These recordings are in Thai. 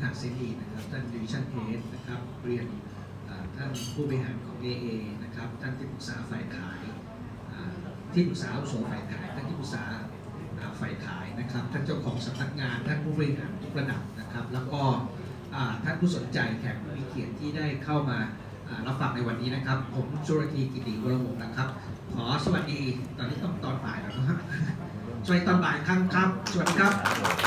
หาเสรีนะครับท่านดิวิชั่นเฮดนะครับเรียนท่านผู้บริหารของ AA นะครับท่านที่ปรึกษาฝ่ายขายที่ปรึกษาอาวุโสฝ่ายขายท่านที่ปรึกษาฝ่ายขายนะครับท่านเจ้าของสำนักงานท่านผู้บริหารทุกระดับนะครับแล้วก็ท่านผู้สนใจแขกผู้มีเกียรติที่ได้เข้ามารับฟังในวันนี้นะครับผมสุรธีกิติวรวงศ์นะครับขอสวัสดีตอนนี้ต้องตอนบ่ายแล้วนะครับสวัสดีตอนบ่ายครับสวัสดีครับ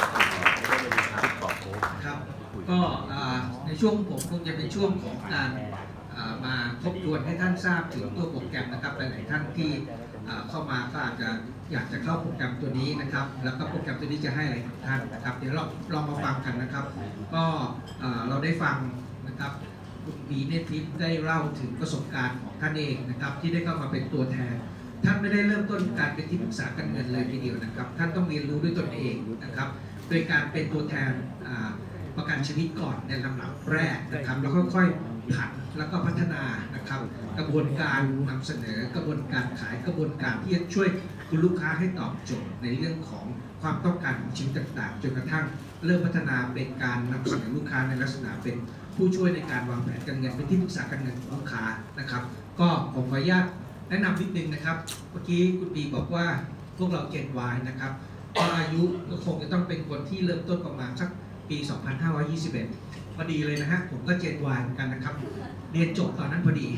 ครับก็ในช่วงผมคงจะเป็นช่วงของการมาทบทวนให้ท่านทราบถึงตัวโปรแกรมนะครับหลายๆท่านที่เข้ามาก็อาจจะอยากจะเข้าโปรแกรมตัวนี้นะครับแล้วก็โปรแกรมตัวนี้จะให้อะไรกับท่านนะครับเดี๋ยวเราลองมาฟังกันนะครับก็เราได้ฟังนะครับคุณบีเนทิพย์ได้เล่าถึงประสบการณ์ของท่านเองนะครับที่ได้เข้ามาเป็นตัวแทนท่านไม่ได้เริ่มต้นการเป็นที่ปรึกษาการเงินเลยทีเดียวนะครับท่านต้องเรียนรู้ด้วยตนเองนะครับโดยการเป็นตัวแทนประกันชีวิตก่อนในลำดับแรกนะครับแล้วค่อยๆผันแล้วก็พัฒนานะครับกระบวนการนำเสนอกระบวนการขายกระบวนการที่จะช่วยคุณลูกค้าให้ตอบโจทย์ในเรื่องของความต้องการของชิ้นต่างๆจนกระทั่งเริ่มพัฒนาเป็นการนำเสนอลูกค้าในลักษณะเป็นผู้ช่วยในการวางแผนการเงินเป็นที่ปรึกษาการเงินของลูกค้านะครับก็ผมขออนุญาตแนะนำนิดนึงนะครับเมื่อกี้คุณปีบอกว่าพวกเราเจน Y นะครับก็อายุก็คงจะต้องเป็นคนที่เริ่มต้นประมาณสักปี 2521 พอดีเลยนะฮะผมก็เจน Y เหมือนกันนะครับเรียนจบตอนนั้นพอดี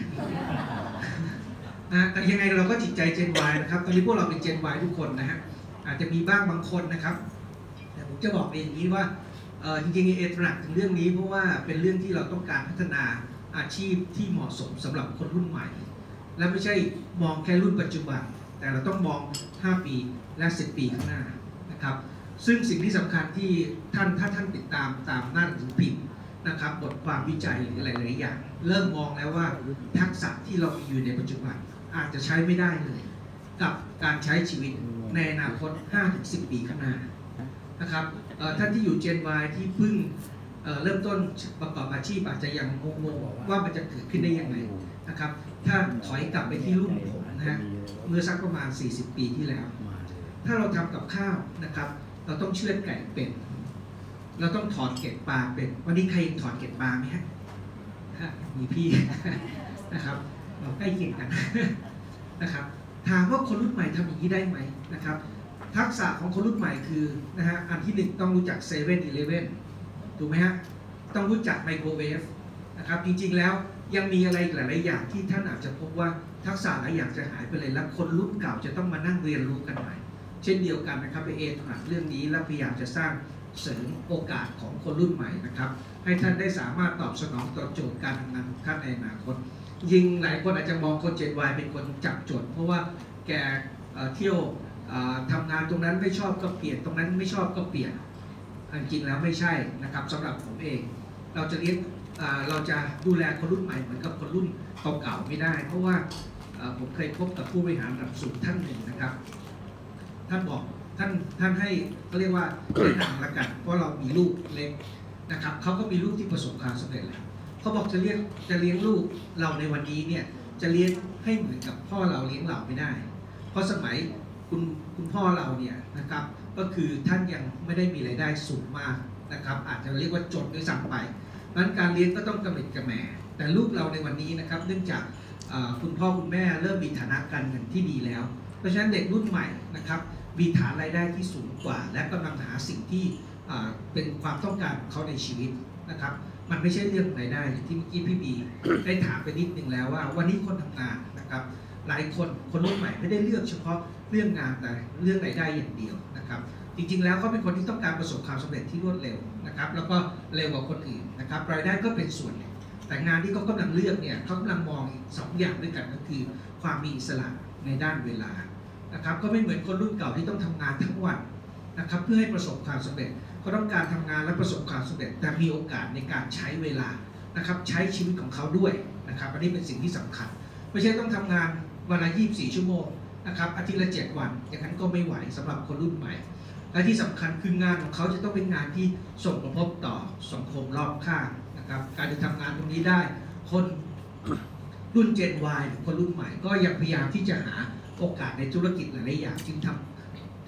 นะแต่ยังไงเราก็จิตใจเจน Y นะครับตอนนี้พวกเราเป็นเจน Y ทุกคนนะฮะอาจจะมีบ้างบางคนนะครับแต่ผมจะบอกเองอย่างนี้ว่าจริงๆเอตระหนักถึงเรื่องนี้เพราะว่าเป็นเรื่องที่เราต้องการพัฒนาอาชีพที่เหมาะสมสำหรับคนรุ่นใหม่และไม่ใช่มองแค่รุ่นปัจจุบันแต่เราต้องมอง5 ปีและ10 ปีข้างหน้านะครับซึ่งสิ่งที่สำคัญที่ถ้าท่านติดตามหน้าหนังสือพิมพ์นะครับบทความวิจัยหรืออะไรหลายอย่างเริ่มมองแล้วว่าทักษะที่เรามีอยู่ในปัจจุบันอาจจะใช้ไม่ได้เลยกับการใช้ชีวิตในอนาคต 5-10 ปีข้างหน้านะครับท่านที่อยู่ Gen Y ที่เพิ่งเริ่มต้นประกอบอาชีพอาจจะยังงงๆว่ามันจะเกิดขึ้นได้ยังไงนะครับถ้าถอยกลับไปที่รุ่นผมนะฮะเมื่อสักประมาณ40 ปีที่แล้วถ้าเราทำกับข้าวนะครับเราต้องเชือดไก่เป็นเราต้องถอดเกล็ดปลาเป็นวันนี้ใครถอดเกล็ดปลาไหมฮะมีพี่นะครับเราใกล้เคียงกันนะครับถามว่าคนรุ่นใหม่ทำอย่างนี้ได้ไหมนะครับทักษะของคนรุ่นใหม่คือนะฮะอันที่1ต้องรู้จัก7-11ถูกไหมฮะต้องรู้จักไมโครเวฟนะครับจริงๆแล้วยังมีอะไรหลายๆอย่างที่ท่านอาจจะพบว่าทักษะหลายอย่างจะหายไปเลยและคนรุ่นเก่าจะต้องมานั่งเรียนรู้กันใหม่เช่นเดียวกันนะครับไปถนัดเรื่องนี้และพยายามจะสร้างเสริมโอกาสของคนรุ่นใหม่นะครับให้ท่านได้สามารถตอบสนองต่อโจทย์การทำงานของท่านในอนาคตยิ่งหลายคนอาจจะมองคนGen Yเป็นคนจับจดเพราะว่าแกเที่ยวทำงานตรงนั้นไม่ชอบก็เปลี่ยนตรงนั้นไม่ชอบก็เปลี่ยนจริงแล้วไม่ใช่นะครับสำหรับผมเองเราจะดูแลคนรุ่นใหม่เหมือนกับคนรุ่นเก่าๆไม่ได้เพราะว่าผมเคยพบกับผู้บริหารระดับสูงท่านหนึ่งนะครับท่านบอกท่านให้เขาเรียกว่าแนะนำละกันเพราะเรามีลูกเล็กนะครับเขาก็มีลูกที่ประสบความสำเร็จแล้วเขาบอกจะเลี้ยงลูกเราในวันนี้เนี่ยจะเลี้ยงให้เหมือนกับพ่อเราเลี้ยงเราไม่ได้เพราะสมัยคุณพ่อเราเนี่ยนะครับก็คือท่านยังไม่ได้มีรายได้สูงมากนะครับอาจจะเรียกว่าจนด้วยซ้ำไปนั้นการเลี้ยงก็ต้องกระเม็ดกระแหม่แต่ลูกเราในวันนี้นะครับเนื่องจากคุณพ่อคุณแม่เริ่มมีฐานะการเงินที่ดีแล้วเพราะฉะนั้นเด็กรุ่นใหม่นะครับมีฐานรายได้ที่สูงกว่าและกำลังหาสิ่งที่เป็นความต้องการของเขาในชีวิตนะครับมันไม่ใช่เรื่องรายได้ที่เมื่อกี้พี่บีได้ถามไปนิดนึงแล้วว่าวันนี้คนทำงานนะครับหลายคนรุ่นใหม่ไม่ได้เลือกเฉพาะเรื่องงานแต่เรื่องรายได้อย่างเดียวนะครับจริงๆแล้วเขาเป็นคนที่ต้องการประสบความสำเร็จที่รวดเร็วนะครับแล้วก็เร็วกว่าคนอื่นนะครับรายได้ก็เป็นส่วนหนึ่งแต่งานที่เขากำลังเลือกเนี่ยเขากำลังมองอีก2 อย่างด้วยกันก็คือความมีอิสระในด้านเวลานะครับก็ไม่เหมือนคนรุ่นเก่าที่ต้องทำงานทั้งวันนะครับเพื่อให้ประสบความสำเร็จเขาต้องการทำงานและประสบความสำเร็จแต่มีโอกาสในการใช้เวลานะครับใช้ชีวิตของเขาด้วยนะครับอันนี้เป็นสิ่งที่สำคัญไม่ใช่ต้องทำงานวันละ24 ชั่วโมงนะครับอาทิตย์ละ7 วันอย่างนั้นก็ไม่ไหวสำหรับคนรุ่นใหม่และที่สำคัญคืองานของเขาจะต้องเป็นงานที่ส่งผลกระทบต่อสังคมรอบข้างนะครับการจะทำงานตรงนี้ได้คนรุ่น Gen Y หรือคนรุ่นใหม่ก็ยังพยายามที่จะหาโอกาสในธุรกิจหลายๆอย่าง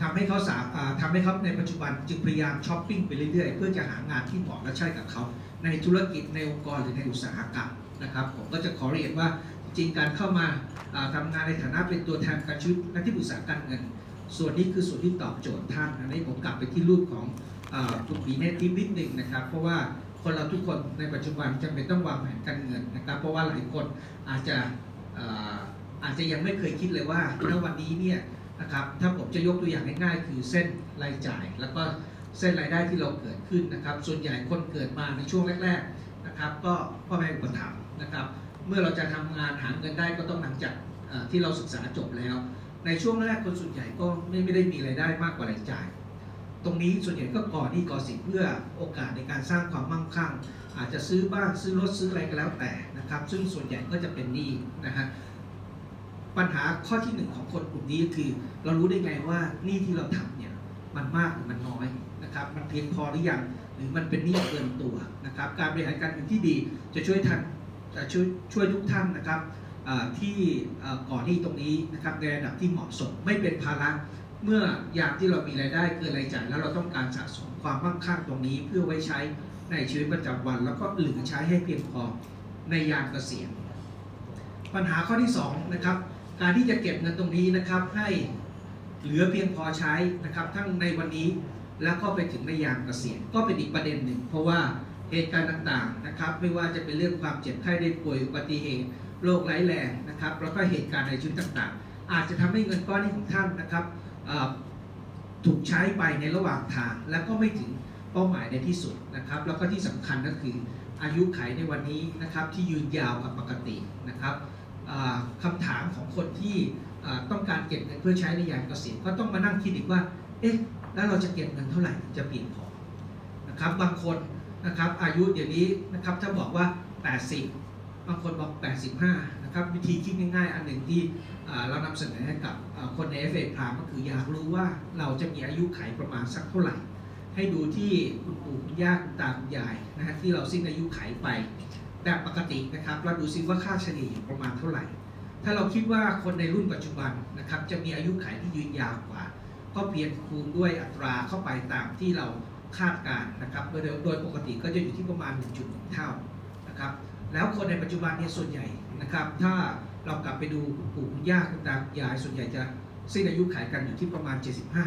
ทำให้เขาในปัจจุบันจึงพยายามช้อปปิ้งไปเรื่อยๆเพื่อจะหางานที่เหมาะและใช่กับเขาในธุรกิจในองค์กรหรือในอุตสาหกรรมนะครับผมก็จะขอเรียนว่าจริงการเข้ามาทำงานในฐานะเป็นตัวแทนการชีวิตและที่ปรึกษาการเงินส่วนนี้คือส่วนที่ตอบโจทย์ท่านอันนี้ผมกลับไปที่รูปของคุณปีเนตทิพย์นิดหนึ่งนะครับเพราะว่าคนเราทุกคนในปัจจุบันจำเป็นต้องวางแผนการเงินนะครับเพราะว่าหลายคนอาจจะยังไม่เคยคิดเลยว่าณวันนี้เนี่ยนะครับถ้าผมจะยกตัวอย่างง่ายๆคือเส้นรายจ่ายแล้วก็เส้นรายได้ที่เราเกิดขึ้นนะครับส่วนใหญ่คนเกิดมาในช่วงแรกๆนะครับก็พ่อแม่อุปถัมภ์นะครับเมื่อเราจะทำงานหาเงินได้ก็ต้องหลังจากที่เราศึกษาจบแล้วในช่วงแรกคนส่วนใหญ่ก็ไม่ได้มีรายได้มากกว่ารายจ่ายตรงนี้ส่วนใหญ่ก็ก่อหนี้ก่อสินเพื่อโอกาสในการสร้างความมั่งคั่งอาจจะซื้อบ้านซื้อรถซื้ออะไรก็แล้วแต่นะครับซึ่งส่วนใหญ่ก็จะเป็นหนี้นะฮะปัญหาข้อที่1ของคนกลุ่มนี้คือเรารู้ได้ไงว่าหนี้ที่เราทำเนี่ยมันมากหรือมันน้อยนะครับมันเพียงพอหรือยังหรือมันเป็นหนี้เกินตัวนะครับการบริหารการเงินที่ดีจะช่วยทุกท่านนะครับที่ก่อหนี้ตรงนี้นะครับในระดับที่เหมาะสมไม่เป็นภาระเมื่อยามที่เรามีรายได้เกินรายจ่ายแล้วเราต้องการสะสมความมั่งคั่งตรงนี้เพื่อไว้ใช้ในชีวิตประจำวันแล้วก็เหลือใช้ให้เพียงพอในยามเกษียณปัญหาข้อที่2นะครับการที่จะเก็บเงินตรงนี้นะครับให้เหลือเพียงพอใช้นะครับทั้งในวันนี้แล้วก็ไปถึงในยามเกษียณก็เป็นอีกประเด็นหนึ่งเพราะว่าเหตุการณ์ต่างๆนะครับไม่ว่าจะเป็นเรื่องความเจ็บไข้ได้ป่วยอุบัติเหตุโรคร้ายแรงนะครับแล้วก็เหตุการณ์ในชีวิตต่างๆอาจจะทำให้เงินก้อนนี้ของท่านนะครับถูกใช้ไปในระหว่างทางแล้วก็ไม่ถึงเป้าหมายในที่สุดนะครับแล้วก็ที่สำคัญก็คืออายุขัยในวันนี้นะครับที่ยืนยาวกว่าปกตินะครับคำถามของคนที่ต้องการเก็บเงินเพื่อใช้ในยามเกษียณก็ต้องมานั่งคิดอีกว่าเอ๊ะแล้วเราจะเก็บเงินเท่าไหร่จะเพียงพอนะครับบางคนนะครับอายุเดี๋ยวนี้นะครับถ้าบอกว่า80บางคนบอก85นะครับวิธีคิดง่ายๆอันหนึ่งที่เรานำเสนอให้กับคนใน FA พรามก็คืออยากรู้ว่าเราจะมีอายุขัยประมาณสักเท่าไหร่ให้ดูที่คุณปู่คุณย่าคุณตาคุณยายนะฮะที่เราสิ้นอายุขัยไปแบบปกตินะครับเราดูซิว่าค่าเฉลี่ยประมาณเท่าไหร่ถ้าเราคิดว่าคนในรุ่นปัจจุบันนะครับจะมีอายุขัยที่ยืนยาวกว่าก็เพียงคูณด้วยอัตราเข้าไปตามที่เราคาดการณ์นะครับโดยปกติก็จะอยู่ที่ประมาณ 1.1 เท่านะครับแล้วคนในปัจจุบันเนี่ยส่วนใหญ่นะครับถ้าเรากลับไปดูคุณปู่คุณย่าคุณตาคุณยายส่วนใหญ่จะสิ้นอายุขัยกันอยู่ที่ประมาณ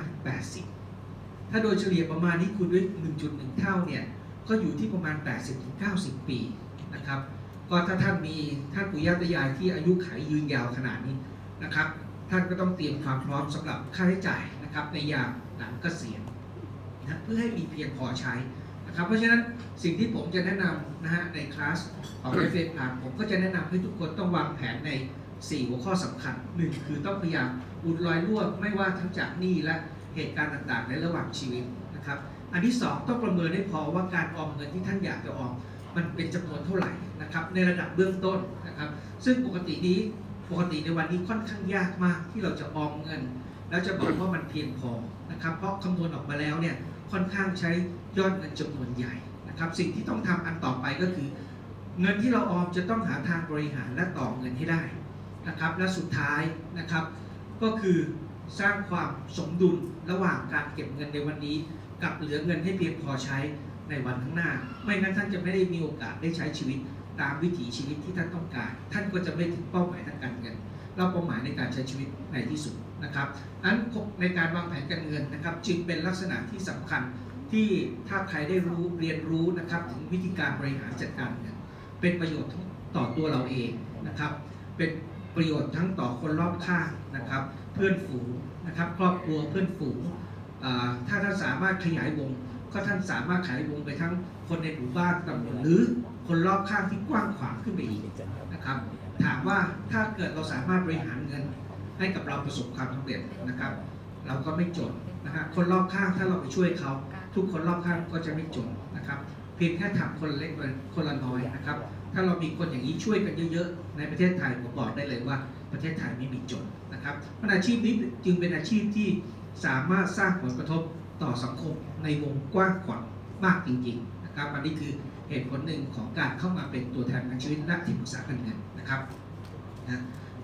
75-80 ถ้าโดยเฉลี่ยประมาณนี้คูณด้วย 1.1 เท่าเนี่ยก็อยู่ที่ประมาณ 80-90 ปีนะครับก็ถ้าท่านปู่ย่าตายายที่อายุขัยยืนยาวขนาดนี้นะครับท่านก็ต้องเตรียมความพร้อมสำหรับค่าใช้จ่ายนะครับในยามหลังเกษียณนะเพื่อให้มีเพียงพอใช้นะครับเพราะฉะนั้นสิ่งที่ผมจะแนะนำนะฮะในคลาสของ FA พรามผมก็จะแนะนำให้ทุกคนต้องวางแผนใน4หัวข้อสำคัญ1คือต้องพยายามอุดรอยรั่วไม่ว่าทั้งจากหนี้และเหตุการณ์ต่างๆในระหว่างชีวิตนะครับอันที่2ต้องประเมินให้พอว่าการออมเงินที่ท่านอยากจะออมมันเป็นจำนวนเท่าไหร่นะครับในระดับเบื้องต้นนะครับซึ่งปกติในวันนี้ค่อนข้างยากมากที่เราจะออมเงินแล้วจะบอกว่ามันเพียงพอนะครับเพราะคำนวณออกมาแล้วเนี่ยค่อนข้างใช้ยอดเงินจำนวนใหญ่นะครับสิ่งที่ต้องทำอันต่อไปก็คือเงินที่เราออมจะต้องหาทางบริหารและต่อเงินให้ได้นะครับและสุดท้ายนะครับก็คือสร้างความสมดุลระหว่างการเก็บเงินในวันนี้กับเหลือเงินให้เพียงพอใช้ในวันข้างหน้าไม่งั้นท่านจะไม่ได้มีโอกาสได้ใช้ชีวิตตามวิถีชีวิตที่ท่านต้องการท่านก็จะไม่ถึงเป้าหมายทางการเงินและเป้าหมายในการใช้ชีวิตในที่สุดนะครับนั้นในการวางแผนการเงินนะครับจึงเป็นลักษณะที่สำคัญที่ถ้าใครได้เรียนรู้นะครับถึงวิธีการบริหารจัดการเงินเป็นประโยชน์ต่อตัวเราเองนะครับเป็นประโยชน์ทั้งต่อคนรอบข้างนะครับเพื่อนฝูงนะครับครอบครัวเพื่อนฝูงถ้าท่านสามารถขยายวงก็ท่านสามารถขยายวงไปทั้งคนในหมู่บ้านตำบลหรือคนรอบข้างที่กว้างขวางขึ้นไปอีกนะครับถามว่าถ้าเกิดเราสามารถบริหารเงินให้กับเราประสบความสำเร็จนะครับเราก็ไม่จนนะครับคนรอบข้างถ้าเราไปช่วยเขาทุกคนรอบข้างก็จะไม่จนนะครับเพียงแค่ทำคนเล็กคนละน้อยนะครับถ้าเรามีคนอย่างนี้ช่วยกันเยอะๆในประเทศไทยผมบอกได้เลยว่าประเทศไทยไม่มีจนนะครับอาชีพนี้จึงเป็นอาชีพที่สามารถสร้างผลกระทบต่อสังคมในวงกว้างขวางมากจริงๆนะครับอันนี้คือเหตุผลหนึ่งของการเข้ามาเป็นตัวแทนทางชีวิตและที่ปรึกษาการเงินนะครับนะ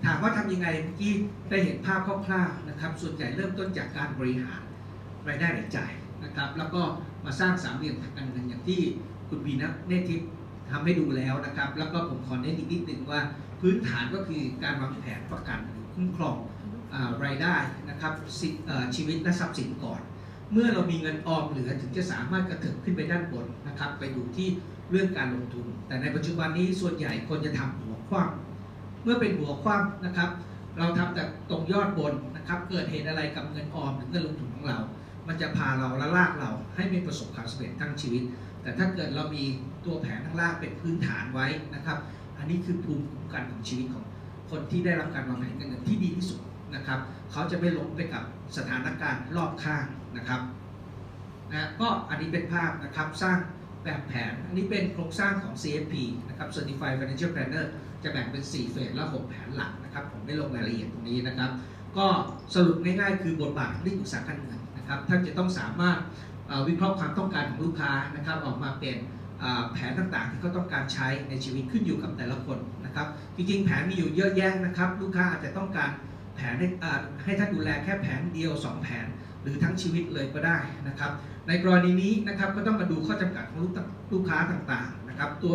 ถามว่าทำยังไงเมื่อกี้ได้เห็นภาพคร่าวๆนะครับส่วนใหญ่เริ่มต้นจากการบริหารรายได้รายจ่ายนะครับแล้วก็มาสร้างสามเหลี่ยมทางการเงินอย่างที่คุณวีนะเนทิพย์ทำให้ดูแล้วนะครับแล้วก็ผมขอเน้นอีกนิดนึงว่าพื้นฐานก็คือการวางแผนประกันหรือคุ้มครองรายได้นะครับชีวิตและทรัพย์สินก่อนเมื่อเรามีเงินออมเหลือถึงจะสามารถกระเถิบขึ้นไปด้านบนนะครับไปดูที่เรื่องการลงทุนแต่ในปัจจุบันนี้ส่วนใหญ่คนจะทำหัวคว่ำเมื่อเป็นหัวคว่ำนะครับเราทำแต่ตรงยอดบนนะครับเกิดเหตุอะไรกับเงินออมหรือเงินลงทุนของเรามันจะพาเราและลากเราให้ไม่ประสบความสำเร็จทั้งชีวิตแต่ถ้าเกิดเรามีตัวแผนข้างล่างเป็นพื้นฐานไว้นะครับอันนี้คือภูมิคุ้มกันของชีวิตของคนที่ได้รับการวางแผนการเงินที่ดีที่สุดนะครับเขาจะไม่หลงไปกับสถานการณ์รอบข้างนะครับก็อันนี้เป็นภาพนะครับสร้างแบบแผนอันนี้เป็นโครงสร้างของ CFP นะครับ Certified Financial Planner จะแบ่งเป็น4เฟสและ6แผนหลักนะครับผมไม่ลงรายละเอียดตรงนี้นะครับก็สรุปง่ายๆคือบทบาทของที่ปรึกษาการเงินนะครับท่านจะต้องสามารถวิเคราะห์ความต้องการของลูกค้านะครับออกมาเป็นแผนต่างๆที่เขาต้องการใช้ในชีวิตขึ้นอยู่กับแต่ละคนนะครับจริงๆแผนมีอยู่เยอะแยะนะครับลูกค้าอาจจะต้องการแผนให้ท่านดูแลแค่แผนเดียว2แผนหรือทั้งชีวิตเลยก็ได้นะครับในกรณีนี้นะครับก็ต้องมาดูข้อจำกัดของลูกค้าต่างๆนะครับตัว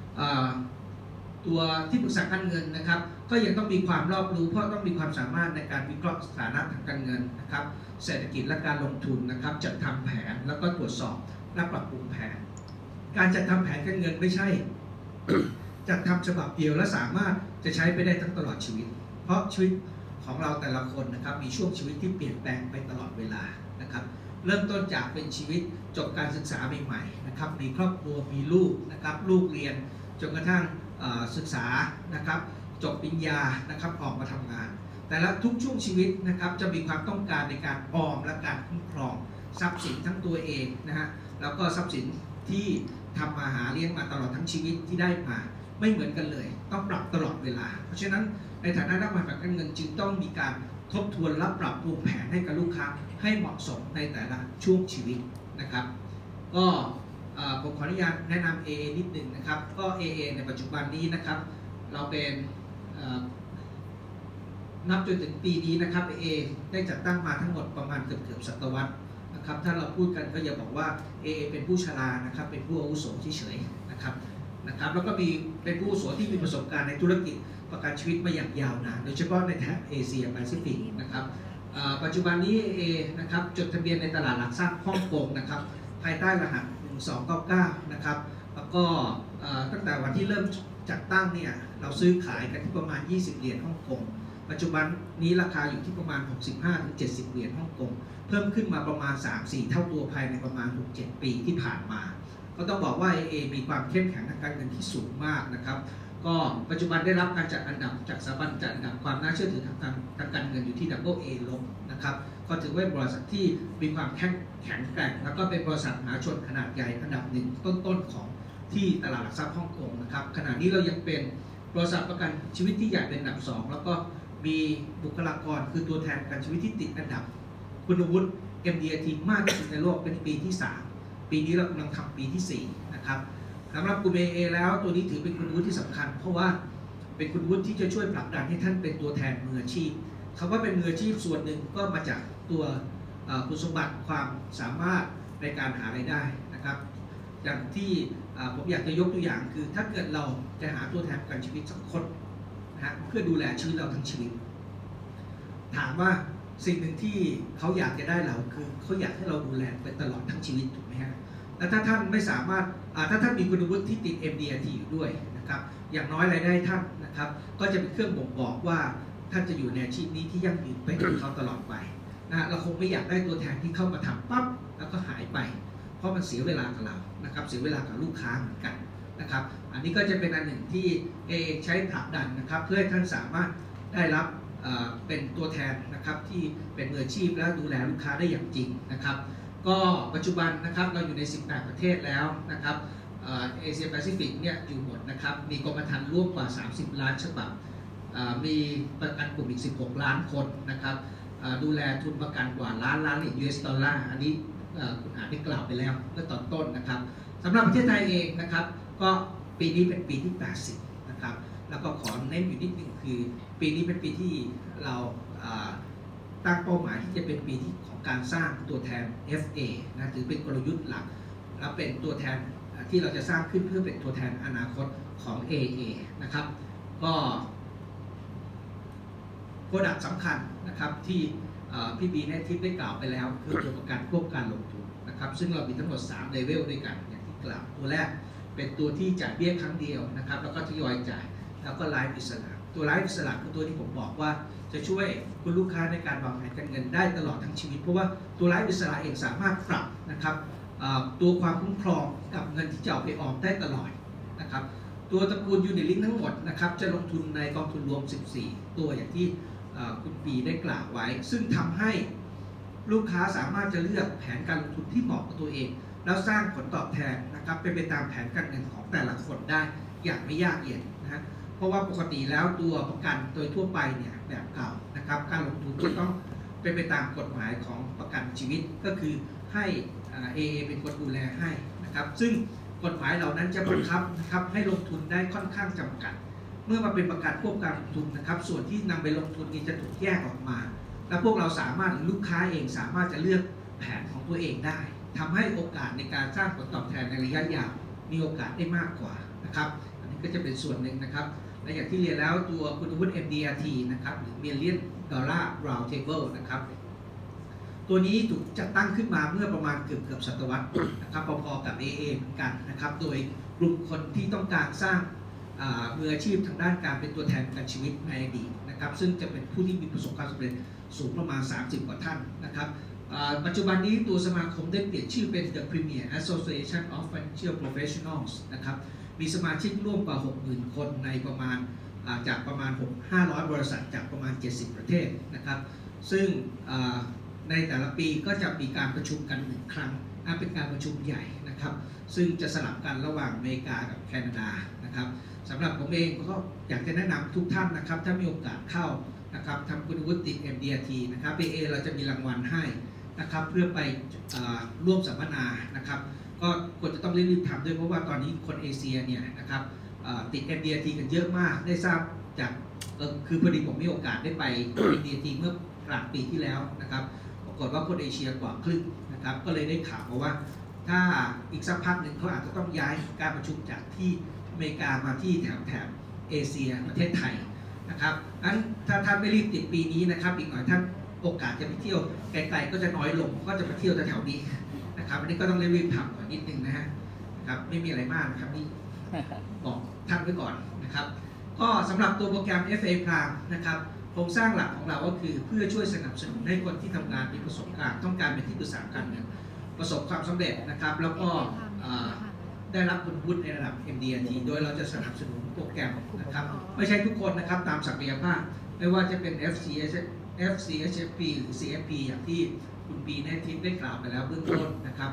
ที่ปรึกษาการเงินนะครับก็ยังต้องมีความรอบรู้เพราะต้องมีความสามารถในการวิเคราะห์สถานะทางการเงินนะครับเศรษฐกิจและการลงทุนนะครับจัดทำแผนแล้วก็ตรวจสอบและปรับปรุงแผนการจัดทำแผนการเงินไม่ใช่ จัดทำฉบับเดียวและสามารถจะใช้ไปได้ทั้งตลอดชีวิตเพราะชีวิตของเราแต่ละคนนะครับมีช่วงชีวิตที่เปลี่ยนแปลงไปตลอดเวลานะครับเริ่มต้นจากเป็นชีวิตจบการศึกษาใหม่ๆนะครับมีครอบครัวมีลูกนะครับลูกเรียนจนกระทั่งศึกษานะครับจบปริญญานะครับออกมาทำงานแต่ละทุกช่วงชีวิตนะครับจะมีความต้องการในการออมและการคุ้มครองทรัพย์สินทั้งตัวเองนะฮะแล้วก็ทรัพย์สินที่ทำมาหาเลี้ยงมาตลอดทั้งชีวิตที่ได้มาไม่เหมือนกันเลยต้องปรับตลอดเวลาเพราะฉะนั้นในฐานะนักวางแผนการเงินจึงต้องมีการทบทวนและปรับปรุงแผนให้กับลูกค้าให้เหมาะสมในแต่ละช่วงชีวิตนะครับก็ผมขออนุญาตแนะนำ AA นิดหนึ่งนะครับก็ AA ในปัจจุบันนี้นะครับเราเป็นนับจนถึงปีนี้นะครับ AA ได้จัดตั้งมาทั้งหมดประมาณเกือบศตวรรษนะครับถ้าเราพูดกันก็อย่าบอกว่า AA เป็นผู้ชรานะครับเป็นผู้อาวุโสเฉยๆนะครับแล้วก็มีเป็นผู้อาวุโสที่มีประสบการณ์ในธุรกิจประกันชีวิตมาอย่างยาวนานโดยเฉพาะในแถบเอเชียแปซิฟิกนะครับปัจจุบันนี้ AA นะครับจดทะเบียนในตลาดหลักทรัพย์ฮ่องกงนะครับภายใต้รหัส1299นะครับแล้วก็ตั้งแต่วันที่เริ่มจัดตั้งเนี่ยเราซื้อขายกันที่ประมาณ20เหรียญฮ่องกงปัจจุบันนี้ราคาอยู่ที่ประมาณ 65-70 เหรียญฮ่องกงเพิ่มขึ้นมาประมาณ 3-4 เท่าตัวภายในประมาณ 6-7 ปีที่ผ่านมาก็ต้องบอกว่า AA มีความเข้มแข็งทางการเงินที่สูงมากนะครับก็ปัจจุบันได้รับการจัดอันดับจากสถาบันจัดอันดับความน่าเชื่อถือทางการเงินอยู่ที่ AA ลบนะครับก็ถือว่าบริษัทที่มีความแข็งแกร่งแล้วก็เป็นบริษัทมหาชนขนาดใหญ่อันดับหนึ่งต้นๆของที่ตลาดหลักทรัพย์ฮ่องกงนะครับขณะนี้เรายังเป็นบริษัทประกันชีวิตที่ใหญ่เป็นอันดับ2แล้วก็มีบุคลากรคือตัวแทนประกันชีวิตที่ติดอันดับคุณวุฒิ MDRT มากที่สุดในโลกเป็นปีที่3ปีนี้เรากำลังทำปีที่4นะครับสำหรับกลุ่ม AA แล้วตัวนี้ถือเป็นคุณวุฒิที่สำคัญเพราะว่าเป็นคุณวุฒิที่จะช่วยผลักดันให้ท่านเป็นตัวแทนมืออาชีพคำว่าเป็นมืออาชีพส่วนหนึ่งก็มาจากตัวคุณสมบัติความสามารถในการหารายได้นะครับอย่างที่ผมอยากจะยกตัวอย่างคือถ้าเกิดเราจะหาตัวแทนประกันชีวิตสักคนนะเพื่อดูแลชีวิตเราทั้งชีวิตถามว่าสิ่งหนึ่งที่เขาอยากจะได้เราคือเขาอยากให้เราดูแลไปตลอดทั้งชีวิตถูกไหมฮะและถ้าท่านไม่สามารถถ้าท่านมีคุณวุฒิที่ติด MDRT อยู่ด้วยนะครับอย่างน้อยรายได้ท่านนะครับก็จะเป็นเครื่องบ่งบอกว่าท่านจะอยู่ในอาชีพนี้ที่ยั่งยืนไปกับเขาตลอดไปนะเราคงไม่อยากได้ตัวแทนที่เข้ามาทำปั๊บแล้วก็หายไปเพราะมันเสียเวลากับเรานะครับเสียเวลากับลูกค้าเหมือนกันนะครับอันนี้ก็จะเป็นอันหนึ่งที่ใช้ผลักดันนะครับเพื่อให้ท่านสามารถได้รับเป็นตัวแทนนะครับที่เป็นมืออาชีพและดูแลลูกค้าได้อย่างจริงนะครับก็ปัจจุบันนะครับเราอยู่ใน18ประเทศแล้วนะครับเอเชียแปซิฟิกเนี่ยอยู่หมดนะครับมีกรมธรรม์ร่วมกว่า30ล้านฉบับมีประกันกลุ่มอีก16ล้านคนนะครับดูแลทุนประกันกว่าล้านเหรียญ US ดอลลาร์อันนี้คุณอาจได้กล่าวไปแล้วเมื่อตอนต้นนะครับสำหรับประเทศไทยเองนะครับก็ปีนี้เป็นปีที่80นะครับแล้วก็ขอเน้นอยู่นิดนึงคือปีนี้เป็นปีที่เราตั้งเป้าหมายที่จะเป็นปีที่ของการสร้างตัวแทน FA นะถือเป็นกลยุทธ์หลักและเป็นตัวแทนที่เราจะสร้างขึ้นเพื่อเป็นตัวแทนอนาคตของ AA นะครับก็โปรดักต์สำคัญนะครับที่พี่บีได้ทิปได้กล่าวไปแล้วคือตัวประกันควบการลงทุนนะครับซึ่งเรามีทั้งหมด3เลเวลด้วยกันอย่างที่กล่าวตัวแรกเป็นตัวที่จ่ายเบี้ยครั้งเดียวนะครับแล้วก็ทยอยจ่ายแล้วก็ไลฟ์อิสระตัวไลฟ์อิสระคือตัวที่ผมบอกว่าจะช่วยคุณลูกค้าในการวางแผนการเงินได้ตลอดทั้งชีวิตเพราะว่าตัวไลฟ์อิสระเองสามารถปรับนะครับตัวความคุ้มครองกับเงินที่จะเอาไปออมได้ตลอดนะครับตัวตระกูลยูนิตลิงทั้งหมดนะครับจะลงทุนในกองทุนรวม14ตัวอย่างที่คุณปีได้กล่าวไว้ซึ่งทำให้ลูกค้าสามารถจะเลือกแผนการลงทุนที่เหมาะกับตัวเองแล้วสร้างผลตอบแทนนะครับเป็นไปตามแผนการเงินของแต่ละคนได้อย่างไม่ยากเย็นนะฮะเพราะว่าปกติแล้วตัวประกันโดยทั่วไปเนี่ยแบบเก่านะครับการลงทุนจะต้องเป็นไปตามกฎหมายของประกันชีวิตก็คือให้AA เป็นคนดูแลให้นะครับซึ่งกฎหมายเหล่านั้นจะบังคับนะครับให้ลงทุนได้ค่อนข้างจำกัดเมื่อมาเป็นประกันควบการลงทุนนะครับส่วนที่นำไปลงทุนนี้จะถูกแยกออกมาและพวกเราสามารถลูกค้าเองสามารถจะเลือกแผนของตัวเองได้ทำให้โอกาสในการสร้างผลตอบแทนในระยะยาวมีโอกาสได้มากกว่านะครับอันนี้ก็จะเป็นส่วนหนึ่งนะครับและอย่างที่เรียนแล้วตัวคุณวุฒิ MDRT นะครับหรือ Million Dollar Round Table นะครับตัวนี้ถูกจัดตั้งขึ้นมาเมื่อประมาณเกือบศตวรรษนะครับพอๆกับ AA เหมือนกันนะครับโดยกลุ่มคนที่ต้องการสร้างมืออาชีพทางด้านการเป็นตัวแทนประกันชีวิตในอดีตนะครับซึ่งจะเป็นผู้ที่มีประสบความสำเร็จสูงประมาณ30 กว่าท่านนะครับปัจจุบันนี้ตัวสมาคมได้เปลี่ยนชื่อเป็น The Premier Association of Financial Professionals นะครับมีสมาชิกร่วมกว่า 60,000 คนในประมาณจากประมาณ500 บริษัทจากประมาณ70 ประเทศนะครับซึ่งในแต่ละปีก็จะมีการประชุมกัน1 ครั้งเป็นการประชุมใหญ่นะครับซึ่งจะสลับกันระหว่างอเมริกากับแคนาดานะครับสำหรับผมเองก็อยากจะแนะนำทุกท่านนะครับถ้ามีโอกาสเข้านะครับทำคุณวุฒิ MDRT นะครับ AA เราจะมีรางวัลให้นะครับเพื่อไปร่วมสัมมนานะครับก็ควรจะต้องรีบๆทำด้วยเพราะว่าตอนนี้คนเอเชียเนี่ยนะครับติด MDRT กันเยอะมากได้ทราบจากคือพอดีผมมีโอกาสได้ไป MDRT เมื่อกลางปีที่แล้วนะครับปรากฏว่าคนเอเชียกว่าครึ่งนะครับก็เลยได้ข่าวมาว่าถ้าอีกสักพักหนึ่งเขาอาจจะต้องย้ายการประชุมจากที่อเมริกามาที่แถบเอเชียประเทศไทยนะครับงั้นถ้าท่านไม่รีบติดปีนี้นะครับอีกหน่อยท่านโอกาสจะไปเที่ยวไกลๆก็จะน้อยลงก็จะมาเที่ยวแถวนี้นะครับอันนี้ก็ต้องรีบๆทำก่อนนิดนึงนะฮะครับไม่มีอะไรมากนะครับนี่บอกท่านไว้ก่อนนะครับก็สำหรับตัวโปรแกรม FA Prime นะครับโครงสร้างหลักของเราก็คือเพื่อช่วยสนับสนุนให้คนที่ทำงานมีประสบการณ์ต้องการเป็นที่ปรึกษาการเงินประสบความสำเร็จนะครับแล้วก็ได้รับคุณวุฒิในระดับ MDRT โดยเราจะสนับสนุนโปรแกรมนะครับไม่ใช่ทุกคนนะครับตามศักยภาพไม่ว่าจะเป็น FCHFP หรือ CFP อย่างที่คุณปีในทิปได้กล่าวไปแล้วเบื้องต้นนะครับ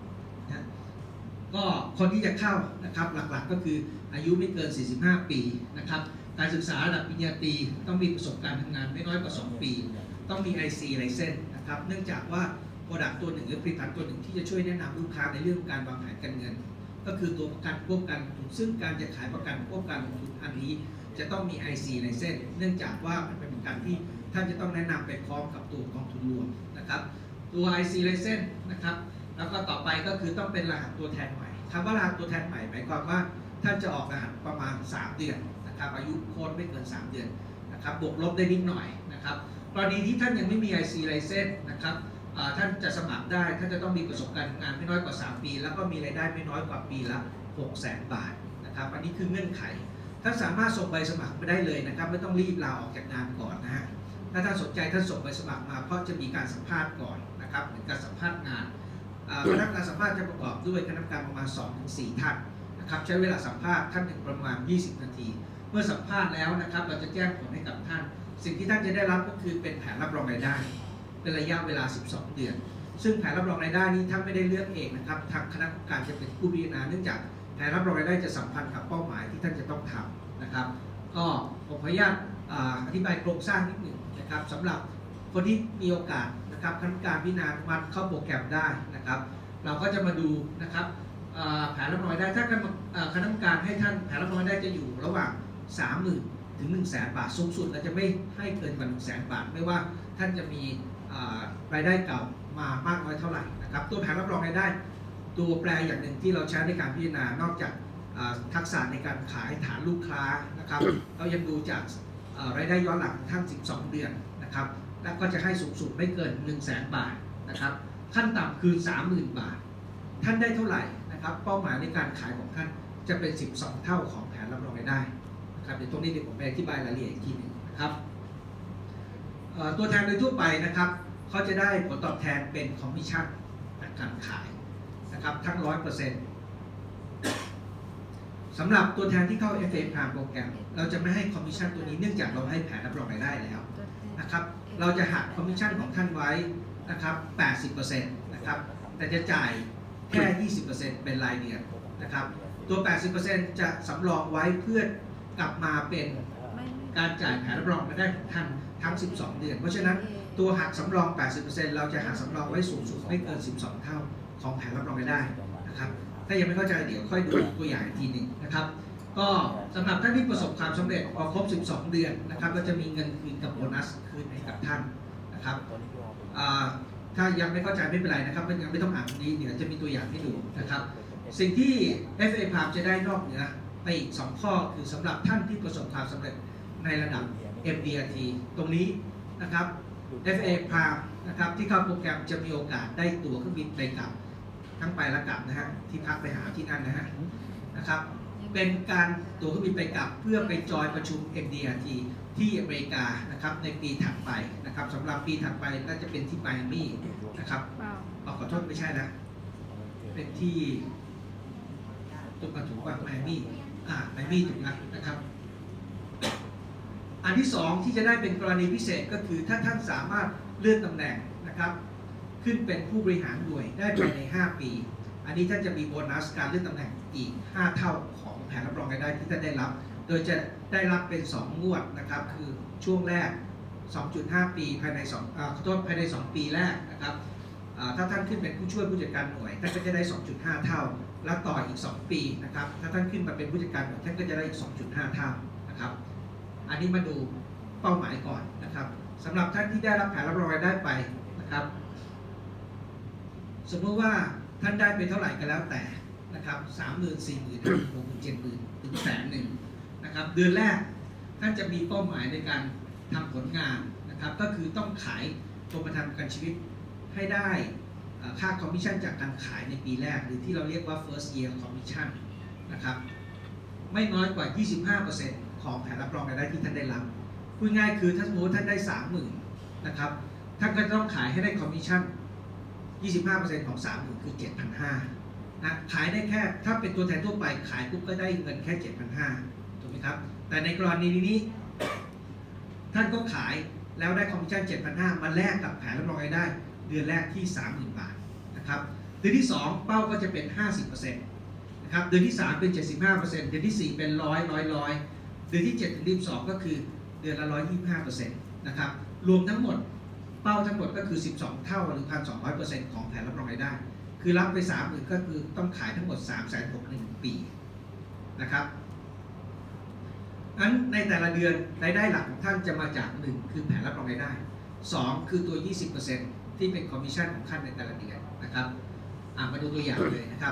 ก็คนที่จะเข้านะครับหลักๆก็คืออายุไม่เกิน45 ปีนะครับการศึกษาระดับปริญญาตรีต้องมีประสบการณ์ทำงานไม่น้อยกว่า2 ปีต้องมี IC License นะครับเนื่องจากว่าโปรดักต์ตัวหนึ่งหรือผลิตภัณฑ์ตัวหนึ่งที่จะช่วยแนะนำลูกค้าในเรื่องการวางแผนการเงินก็คือตัวประกันควบการลงทุนซึ่งการจะขายประกันควบการลงทุนอันนี้จะต้องมี IC License เนื่องจากว่ามันเป็นประกันที่ท่านจะต้องแนะนำไปพร้อมกับตัวกองทุนรวมนะครับตัว IC License นะครับแล้วก็ต่อไปก็คือต้องเป็นรหัสตัวแทนใหม่คำว่ารหัสตัวแทนใหม่หมายความว่าท่านจะออกรหัสประมาณ3 เดือนนะครับอายุโค้ดไม่เกิน3 เดือนนะครับบวกลบได้นิดหน่อยนะครับกรณีที่ท่านยังไม่มี IC License นะครับท่านจะสมัครได้ท่านจะต้องมีประสบการณ์งานไม่น้อยกว่า3 ปีแล้วก็มีรายได้ไม่น้อยกว่าปีละ 600,000 บาทนะครับอันนี้คือเงื่อนไขท่านสามารถส่งใบสมัครไปได้เลยนะครับไม่ต้องรีบลาออกจากงานก่อนนะฮะถ้าท่านสนใจท่านส่งใบสมัครมาเพราะจะมีการสัมภาษณ์ก่อนนะครับเหมือนการสัมภาษณ์งานคณะกรรมการสัมภาษณ์จะประกอบด้วยคณะกรรมการประมาณ 2-4 ท่านนะครับใช้เวลาสัมภาษณ์ท่านหนึ่งประมาณ20 นาทีเมื่อสัมภาษณ์แล้วนะครับเราจะแจ้งผลให้กับท่านสิ่งที่ท่านจะได้รับก็คือเป็นแผนรับรองรายได้เป็นระยะเวลา12 เดือนซึ่งแผนรับรองรายได้นี้ท่านไม่ได้เลือกเองนะครับทางคณะกรรมการจะเป็นผู้พิจารณาเนื่องจากแผนรับรองรายได้จะสัมพันธ์กับเป้าหมายที่ท่านจะต้องทำนะครับก็ผมขออนุญาตอธิบายโครงสร้างนิดหนึ่งนะครับสำหรับคนที่มีโอกาสนะครับคณะกรรมการพิจารณาวัดเข้าโปรแกรมได้นะครับเราก็จะมาดูนะครับแผนรับรองรายได้ถ้าคณะกรรมการให้ท่านแผนรับรองรายได้จะอยู่ระหว่าง 30,000 ถึง 100,000 บาทสูงสุดเราจะไม่ให้เกินกว่า 100,000 บาทไม่ว่าท่านจะมีรายได้เก่ามามากน้อยเท่าไหร่นะครับตัวแผนรับรองรายได้ตัวแปรอย่างหนึ่งที่เราใช้ในการพิจารณานอกจากทักษะในการขายฐานลูกค้านะครับเรายังดูจากรายได้ย้อนหลังทั้ง12 เดือนนะครับแล้วก็จะให้สูงสุดไม่เกิน 100,000 บาทนะครับขั้นต่ำคือ 30,000 บาทท่านได้เท่าไหร่นะครับเป้าหมายในการขายของท่านจะเป็น 12 เท่าของแผนรับรองรายได้นะครับเดี๋ยวตรงนี้เดี๋ยวผมไปอธิบายรายละเอียดอีกทีหนึ่งนะครับตัวแทนโดยทั่วไปนะครับเขาจะได้ผลตอบแทนเป็นคอมมิชชั่นจากการขายนะครับทั้ง 100%สำหรับตัวแทนที่เข้า FA ผ่านโปรแกรมเราจะไม่ให้คอมมิชชั่นตัวนี้เนื่องจากเราให้แผนรับรองรายได้แล้วนะครับเราจะหักคอมมิชชั่นของท่านไว้นะครับ 80% นะครับแต่จะจ่ายแค่ 20% เป็นรายเดือนนะครับตัว 80% จะสำรองไว้เพื่อกลับมาเป็นการจ่ายแผนรับรองรายได้ของท่านทั้ง 12 เดือนเพราะฉะนั้นตัวหักสำรอง 80% เราจะหักสำรองไว้สูงสุดไม่เกิน 12 เท่าของแผนรับรองรายได้นะครับถ้ายังไม่เข้าใจเดี๋ยวค่อยดูตัวอย่างอีกทีหนึ่งนะครับก็สำหรับท่านที่ประสบความสำเร็จพอครบ 12 เดือนนะครับก็จะมีเงินคืนกับโบนัสคืนให้กับท่านนะครับถ้ายังไม่เข้าใจไม่เป็นไรนะครับยังไม่ต้องอ่านนี้เดี๋ยวจะมีตัวอย่างให้ดูนะครับสิ่งที่ FA พามจะได้นอกเหนือไปอีก 2 ข้อคือสำหรับท่านที่ประสบความสำเร็จในระดับ MDRT ตรงนี้นะครับ FA พามนะครับที่เข้าโปรแกรมจะมีโอกาสได้ตั๋วเครื่องบินไปกลับทั้งไปและกลับนะฮะที่พักไปหาที่นั่นนะฮะนะครับเป็นการตั๋วเครื่องบินไปกลับเพื่อไปจอยประชุม MDRT ที่อเมริกานะครับในปีถัดไปนะครับสำหรับปีถัดไปน่าจะเป็นที่ไมอามี่นะครับขอโทษไม่ใช่นะเป็นที่ถูกว่าไมอามี่ไมอามี่ถูกนะครับอันที่2ที่จะได้เป็นกรณีพิเศษก็คือถ้าท่านสามารถเลื่อนตำแหน่งนะครับขึ้นเป็นผู้บริหารหน่วยได้ภายใน 5 ปีอันนี้ท่านจะมีโบนัสการเลื่อนตำแหน่งอีก 5 เท่าของแผนรับรองรายได้ที่ท่านได้รับโดยจะได้รับเป็น 2 งวดนะครับคือช่วงแรก 2.5 ปีภายในภายใน 2 ปีแรกนะครับถ้าท่านขึ้นเป็นผู้ช่วยผู้จัดการหน่วยท่านก็จะได้ 2.5 เท่าแล้วต่ออีก 2 ปีนะครับถ้าท่านขึ้นมาเป็นผู้จัดการหน่วยท่านก็จะได้อีก 2.5 เท่านะครับอันนี้มาดูเป้าหมายก่อนนะครับสำหรับท่านที่ได้รับแผนรับรองรายได้ไปนะครับสมมติว่าท่านได้ไปเท่าไหร่ก็แล้วแต่นะครับ 30,000 40,000 50,000 70,000 ถึง100,000นะครับเดือนแรกท่านจะมีเป้าหมายในการทำผลงานนะครับก็คือต้องขายกรมธรรม์ประกันชีวิตให้ได้ค่าคอมมิชชั่นจากการขายในปีแรกหรือที่เราเรียกว่า first year commission นะครับไม่น้อยกว่า 25% ของแผนรับรองรายได้ที่ท่านได้รับพูดง่ายคือถ้าสมมติท่านได้ 30,000 นะครับท่านก็ต้องขายให้ได้คอมมิชชั่น 25% ของ 30,000 คือ 7,500 นะขายได้แค่ถ้าเป็นตัวแทนทั่วไปขายปุ๊บก็ได้เงินแค่ 7,500 ถูกไหมครับแต่ในกรณีนี้ท่านก็ขายแล้วได้คอมมิชชั่น 7,500 มาแลกกับแผนรับรองรายได้เดือนแรกที่ 30,000 บาทนะครับเดือนที่ 2 เป้าก็จะเป็น 50% นะครับเดือนที่ 3 เป็น 75% เดือนที่ 4 เป็น100 เดือนที่ 7 ถึง 12 ก็คือเดือนละ 125% นะครับรวมทั้งหมดเป้าทั้งหมดก็คือ 12 เท่าหรือ 1,200% ของแผนรับรองรายได้คือรับไป 30,000 ก็คือต้องขายทั้งหมด 360,000 ปีนะครับงั้นในแต่ละเดือนรายได้หลักของท่านจะมาจาก 1 คือแผนรับรองรายได้ 2 คือตัว 20% ที่เป็นคอมมิชชั่นของท่านในแต่ละเดือนนะครับมาดูตัวอย่างเลยนะครับ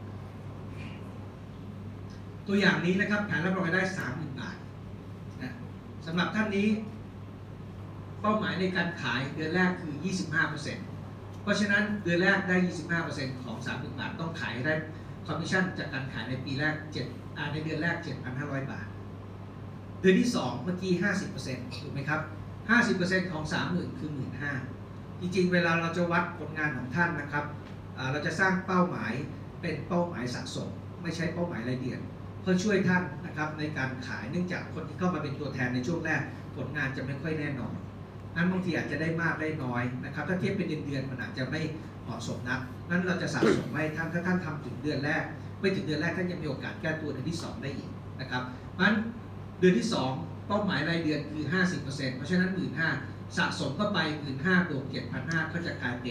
ตัวอย่างนี้นะครับแผนรับรองรายได้ 30,000 บาทนะสำหรับท่านนี้เป้าหมายในการขายเดือนแรกคือ 25%เพราะฉะนั้นเดือนแรกได้ 25% ของ 30,000 บาทต้องขายได้คอมมิชชั่นจากการขายในปีแรกในเดือนแรก 7,500 บาทเดือนที่ 2 เมื่อกี้ 50% ถูกไหมครับ 50% ของ 30,000 คือ 15,000 จริงๆเวลาเราจะวัดผลงานของท่านนะครับเราจะสร้างเป้าหมายเป็นเป้าหมายสะสมไม่ใช่เป้าหมายรายเดือนเพื่อช่วยท่านนะครับในการขายเนื่องจากคนที่เข้ามาเป็นตัวแทนในช่วงแรกผลงานจะไม่ค่อยแน่นอนนั้นบางทีอาจจะได้มากได้น้อยนะครับถ้าเทียบเป็นเดือนมันอาจจะไม่เหมาะสมนักนั้นเราจะสะสมไว้ท่านถ้าท่านทำถึงเดือนแรกไม่ถึงเดือนแรกท่านยังมีโอกาสแก้ตัวเดือนที่ 2ได้อีกนะครับเพราะฉะนั้นเดือนที่ 2 เป้าหมายรายเดือนคือ 50% เพราะฉะนั้น 15,000 สะสมเข้าไป 15,000 บวก 7,500 ก็จะกลายเป็น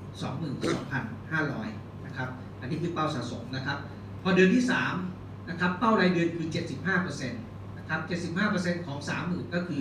22,500 นะครับอันนี้คือเป้าสะสมนะครับพอเดือนที่ 3 นะครับเป้ารายเดือนคือ 75% นะนะครับ 75%ของ 30,000 ก็คือ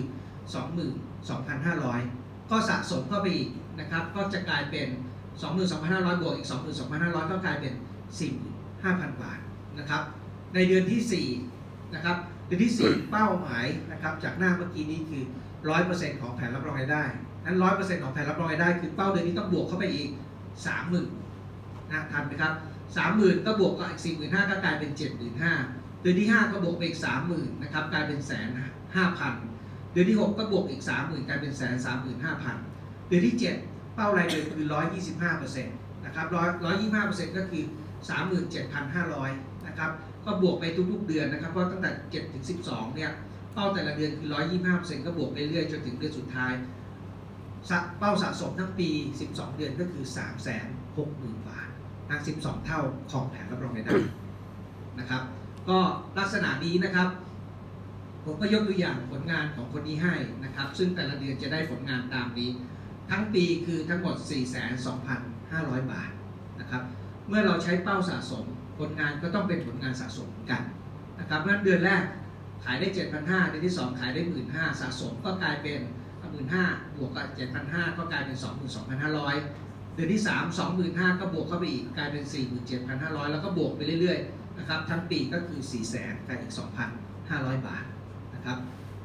22,500 ก็สะสมเข้าไปอีกนะครับก็จะกลายเป็น 22,500 บวกอีก 22,500 ก็กลายเป็น 45,000 บาทนะครับในเดือนที่4นะครับเดือนที่4เป้าหมายนะครับจากหน้าเมื่อกี้นี้คือ 100% ของแผนรับรองรายได้นั้น 100% ของแผนรับรองรายได้คือเป้าเดือนนี้ต้องบวกเข้าไปอีก 30,000 นะทันไหมครับ 30,000 ก็บวกกับอีก 45,000 ก็กลายเป็น 75,000 เดือนที่5ก็บวกไปอีก 30,000 นะครับกลายเป็น 150,000 เดือนที่6ก็บวกอีก 30,000 กลายเป็น 135,000 เดือนที่7เป้ารายเดือนคือ 125% นะครับ125% ก็คือ 37,500 นะครับก็บวกไปทุกๆเดือนนะครับเพราะตั้งแต่7ถึง12เนี่ยเป้าแต่ละเดือนคือ 125% ก็บวกไปเรื่อยจนถึงเดือนสุดท้ายเป้าสะสมทั้งปี12เดือนก็คือ 360,000 บาททั้ง12เท่าของแผนรับรองรายได้นะครับก็ลักษณะนี้นะครับผมก็ยกตัวอย่างผลงานของคนนี้ให้นะครับซึ่งแต่ละเดือนจะได้ผลงานตามนี้ทั้งปีคือทั้งหมด 42,500 บาทนะครับเมื่อเราใช้เป้าสะสมผลงานก็ต้องเป็นผลงานสะสมกันนะครับเพราะฉะนั้นเดือนแรกขายได้ 7,500 เดือนที่2ขายได้ 15,000 สะสมก็กลายเป็น 15,000 บวกกับ 7,500 ก็กลายเป็น 22,500 เดือนที่3 25,000 ก็บวกเข้าไปอีกกลายเป็น 47,500 แล้วก็บวกไปเรื่อยๆนะครับทั้งปีก็คือ 400,000 กับอีก 2,500 บาทนะครับ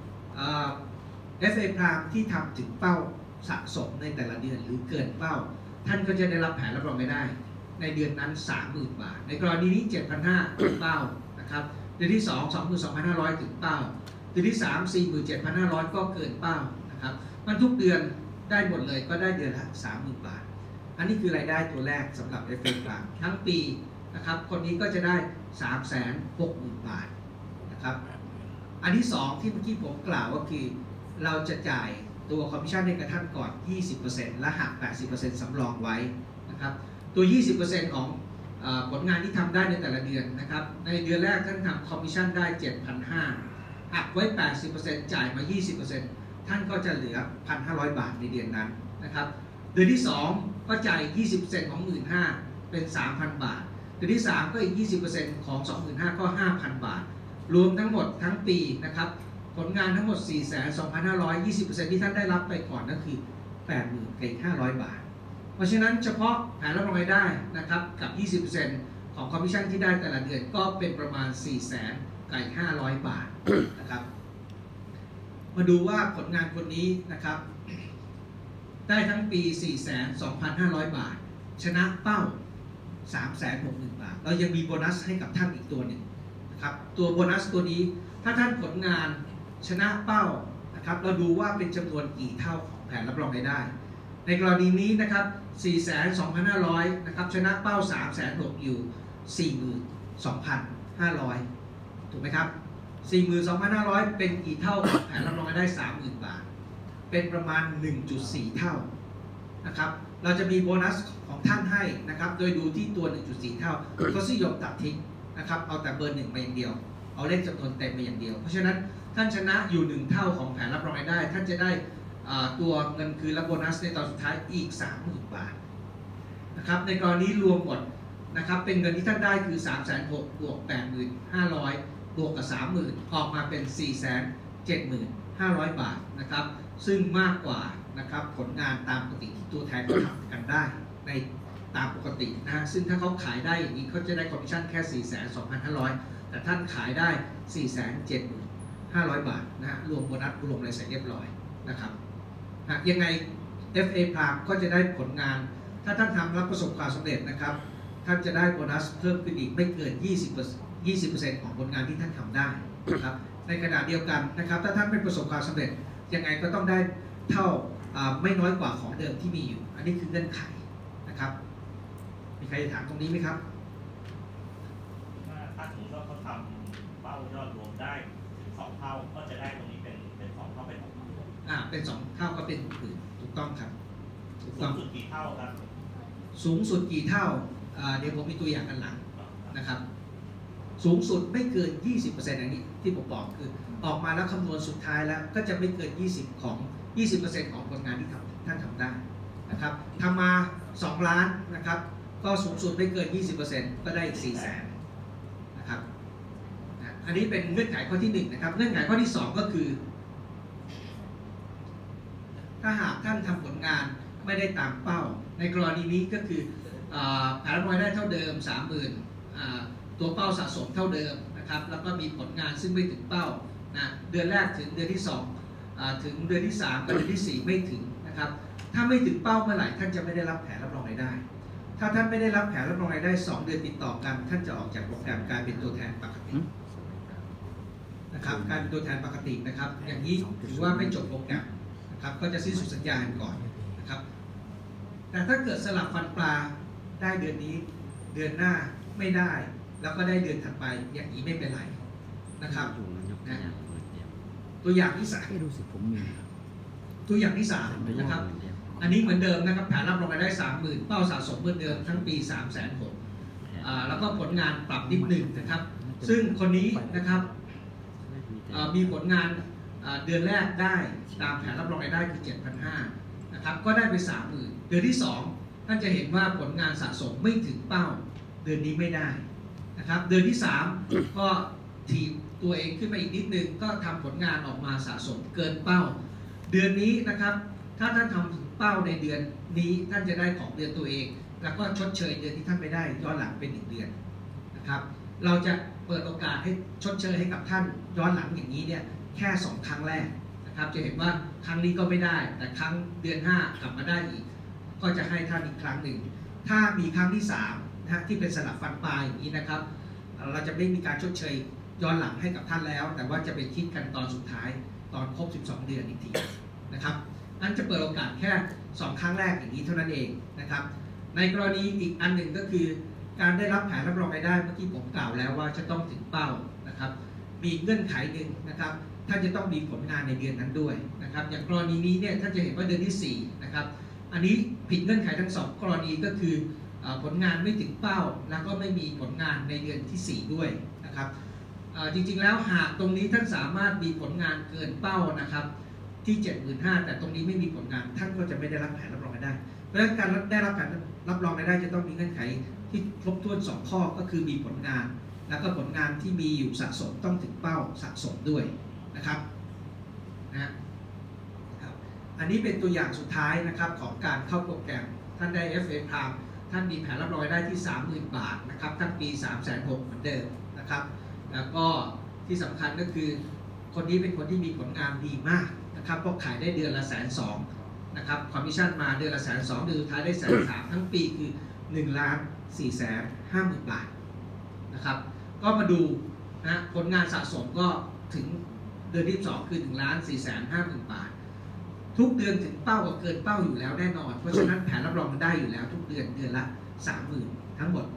FA Prime ที่ทำถึงเป้าสะสมในแต่ละเดือนหรือเกินเป้าท่านก็จะได้รับแผนรับรองรายได้ในเดือนนั้น 30,000 บาทในกรณีนี้ 7,500 ถึงเป้านะครับเดือนที่2 22,500 ถึงเป้าเดือนที่3 47,500 ก็เกินเป้านะครับมันทุกเดือนได้หมดเลยก็ได้เดือนละ 30,000 บาทอันนี้คือรายได้ตัวแรกสำหรับ FA Prime ทั้งปีนะครับคนนี้ก็จะได้ 360,000 บาทนะครับอันที่2ที่เมื่อกี้ผมกล่าวก็คือเราจะจ่ายตัวคอมมิชชั่นให้กับท่านก่อน 20% และหัก 80% สำรองไว้นะครับตัว 20% ของผลงานที่ทำได้ในแต่ละเดือนนะครับในเดือนแรกท่านทำคอมมิชชั่นได้ 7,500 หักไว้ 80% จ่ายมา 20% ท่านก็จะเหลือ 1,500 บาทในเดือนนั้นนะครับเดือนที่2ก็จ่าย 20% ของ 15,000 เป็น 3,000 บาทเดือนที่3ก็อีก 20% ของ 25,000 ก็ 5,000 บาทรวมทั้งหมดทั้งปีนะครับผลงานทั้งหมด 42,500 20% ที่ท่านได้รับไปก่อนก็คือ 80,000 กับอีก 500 บาทเพราะฉะนั้นเฉพาะแผนรับรองรายได้นะครับกับ 20% ของคอมมิชชั่นที่ได้แต่ละเดือนก็เป็นประมาณ 400,000 กับอีก 500 บาทนะครับมาดูว่าผลงานคนนี้นะครับได้ทั้งปี 42,500 บาทชนะเป้า 360,000 บาทเรายังมีโบนัสให้กับท่านอีกตัวหนึ่งนะครับตัวโบนัสตัวนี้ถ้าท่านผลงานชนะเป้านะครับเราดูว่าเป็นจำนวนกี่เท่าของแผนรับรองรายได้ในกรณีนี้นะครับ 42,500 นะครับชนะเป้า 360,000 อยู่ 42,500 ถูกไหมครับ 42,500 เป็นกี่เท่าของแผนรับรองรายได้ 30,000 บาทเป็นประมาณ 1.4 เท่านะครับเราจะมีโบนัสของท่านให้นะครับโดยดูที่ตัว 1.4 เท่าเขานิยมตัดทิ้งนะครับเอาแต่เบอร์ 1 มาอย่างเดียวเอาเลขจำนวนเต็มมาอย่างเดียวเพราะฉะนั้นท่านชนะอยู่1เท่าของแผนรับรองรายได้ท่านจะได้ตัวเงินคืนและโบนัสในตอนสุดท้ายอีก 30,000 บาทนะครับในกรณีรวมหมดนะครับเป็นเงินที่ท่านได้คือ 360,000 บวก 8,500 บวกกับ 30,000 ออกมาเป็น 475,000 บาทนะครับซึ่งมากกว่านะครับผลงานตามปกติที่ตัวแทนทำกันได้ในตามปกตินะฮะซึ่งถ้าเขาขายได้อย่างนี้เขาจะได้คอมมิชชั่นแค่ 42,500 แต่ท่านขายได้ 475,000 บาทนะฮะรวมโบนัสรวมอะไรเสร็จเรียบร้อยนะครับยังไง FA Prime ก็จะได้ผลงานถ้าท่านทำรับประสบความสำเร็จนะครับท่านจะได้โบนัสเพิ่มขึ้นอีกไม่เกิน 20% ของผลงานที่ท่านทำได้นะครับในขณะเดียวกันนะครับถ้าท่านไม่ประสบความสำเร็จยังไงก็ต้องได้เท่าไม่น้อยกว่าของเดิมที่มีอยู่อันนี้คือเงื่อนไขนะครับมีใครถามตรงนี้ไหมครับถ้าสมมติว่าเขาทำเป้ายอดรวมได้ถึง2 เท่าก็จะได้ตรงนี้เป็น2 เท่าเป็น6 หมื่นเป็น2 เท่าก็เป็น 60,000 ถูกต้องครับถูกต้องสูงสุดกี่เท่าครับสูงสุดกี่เท่าเดี๋ยวผมมีตัวอย่างกันหลังนะครับสูงสุดไม่เกิน 20% อย่างนี้ที่ผมบอกคือออกมาแล้วคำนวณสุดท้ายแล้วก็จะไม่เกิน 20% ของผลงานที่ท่านทำได้นะครับทำมา2 ล้านนะครับก็สูงสุดไม่เกิน 20% ก็ได้อีก 400,000 นะครับอัอันนี้เป็นเงื่อนไขข้อที่1นะครับเงื่อนไขข้อที่2ก็คือถ้าหากท่านทำผลงานไม่ได้ตามเป้าในกรณีนี้ก็คือแผนรับรองรายได้เท่าเดิม 30,000 ตัวเป้าสะสมเท่าเดิมนะครับแล้วก็มีผลงานซึ่งไม่ถึงเป้านะเดือนแรกถึงเดือนที่2ถึงเดือนที่3กับเดือนที่4ไม่ถึงนะครับถ้าไม่ถึงเป้าเมื่อไหร่ท่านจะไม่ได้รับแผนรับรองรายได้ถ้าท่านไม่ได้รับแผนรับรองรายได้2 เดือนติดต่อกันท่านจะออกจากโปรแกรมกลายเป็นตัวแทนปกตินะครับกลายเป็นตัวแทนปกตินะครับอย่างนี้ถือว่าไม่จบโปรแกรมนะครับก็จะสิ้นสุดสัญญาก่อนนะครับแต่ถ้าเกิดสลับฟันปลาได้เดือนนี้เดือนหน้าไม่ได้แล้วก็ได้เดือนถัดไปอย่างนี้ไม่เป็นไรนะครับตัวอย่างที่3 รู้สึกผมมีตัวอย่างที่3นะครับอันนี้เหมือนเดิมนะครับแผนรับรองรายได้ 30,000 เป้าสะสมเหมือนเดิมทั้งปี 360,000แล้วก็ผลงานปรับนิดหนึ่งนะครับซึ่งคนนี้นะครับมีผลงานเดือนแรกได้ตามแผนรับรองรายได้คือ 7,500 นะครับก็ได้ไป 30,000 เดือนที่2ท่านจะเห็นว่าผลงานสะสมไม่ถึงเป้าเดือนนี้ไม่ได้นะครับเดือนที่3ก็ถีบตัวเองขึ้นมาอีกนิดนึงก็ทำผลงานออกมาสะสมเกินเป้าเดือนนี้นะครับถ้าท่านทำถึงเป้าในเดือนนี้ท่านจะได้ของเดือนตัวเองแล้วก็ชดเชยเดือนที่ท่านไม่ได้ย้อนหลังเป็น1 เดือนนะครับเราจะเปิดโอกาสให้ชดเชยให้กับท่านย้อนหลังอย่างนี้เนี่ยแค่2 ครั้งแรกนะครับจะเห็นว่าครั้งนี้ก็ไม่ได้แต่ครั้งเดือน5กลับมาได้อีกก็จะให้ท่านอีกครั้งหนึ่งถ้ามีครั้งที่3นะที่เป็นสลับฟันปลายอย่างนี้นะครับเราจะไม่มีการชดเชยย้อนหลังให้กับท่านแล้วแต่ว่าจะไปคิดกันตอนสุดท้ายตอนครบ12 เดือนอีกทีนะครับนั่นจะเปิดโอกาสแค่2 ครั้งแรกอย่างนี้เท่านั้นเองนะครับในกรณีอีกอันหนึ่งก็คือการได้รับแผนรับรองรายได้เมื่อกี้ผมกล่าวแล้วว่าจะต้องถึงเป้านะครับมีเงื่อนไขหนึ่งนะครับท่านจะต้องมีผลงานในเดือนนั้นด้วยนะครับอย่างกรณีนี้เนี่ยท่านจะเห็นว่าเดือนที่4นะครับอันนี้ผิดเงื่อนไขทั้ง2 กรณีก็คือผลงานไม่ถึงเป้าแล้วก็ไม่มีผลงานในเดือนที่4ด้วยนะครับจริงๆแล้วหากตรงนี้ท่านสามารถมีผลงานเกินเป้านะครับที่ 75,000 แต่ตรงนี้ไม่มีผลงานท่านก็จะไม่ได้รับแผนรับรองรายได้เพราะฉะนั้นการได้รับแผนรับรองรายได้จะต้องมีเงื่อนไขที่ครบถ้วน2 ข้อก็คือมีผลงานแล้วก็ผลงานที่มีอยู่สะสมต้องถึงเป้าสะสมด้วยนะครับอันนี้เป็นตัวอย่างสุดท้ายนะครับของการเข้าโปรแกรมท่านได้ FA Prime ท่านมีแผนรับรองรายได้ที่ 30,000 บาทนะครับทั้งปี 360,000 เหมือนเดิมนะครับแล้วก็ที่สำคัญก็คือคนนี้เป็นคนที่มีผลงานดีมากนะครับเพราะขายได้เดือนละ120,000นะครับคอมมิชชั่นมาเดือนละ120,000เดือนสุดท้ายได้130,000ทั้งปีคือ 1,450,000 บาทนะครับก็มาดูนะผลงานสะสมก็ถึงเดือนที่2คือ 1,450,000 บาททุกเดือนถึงเป้ากับเกินเป้าอยู่แล้วแน่นอนเพราะฉะนั้นแผนรับรองมันได้อยู่แล้วทุกเดือนเดือนละ 30,000 ทั้งหมด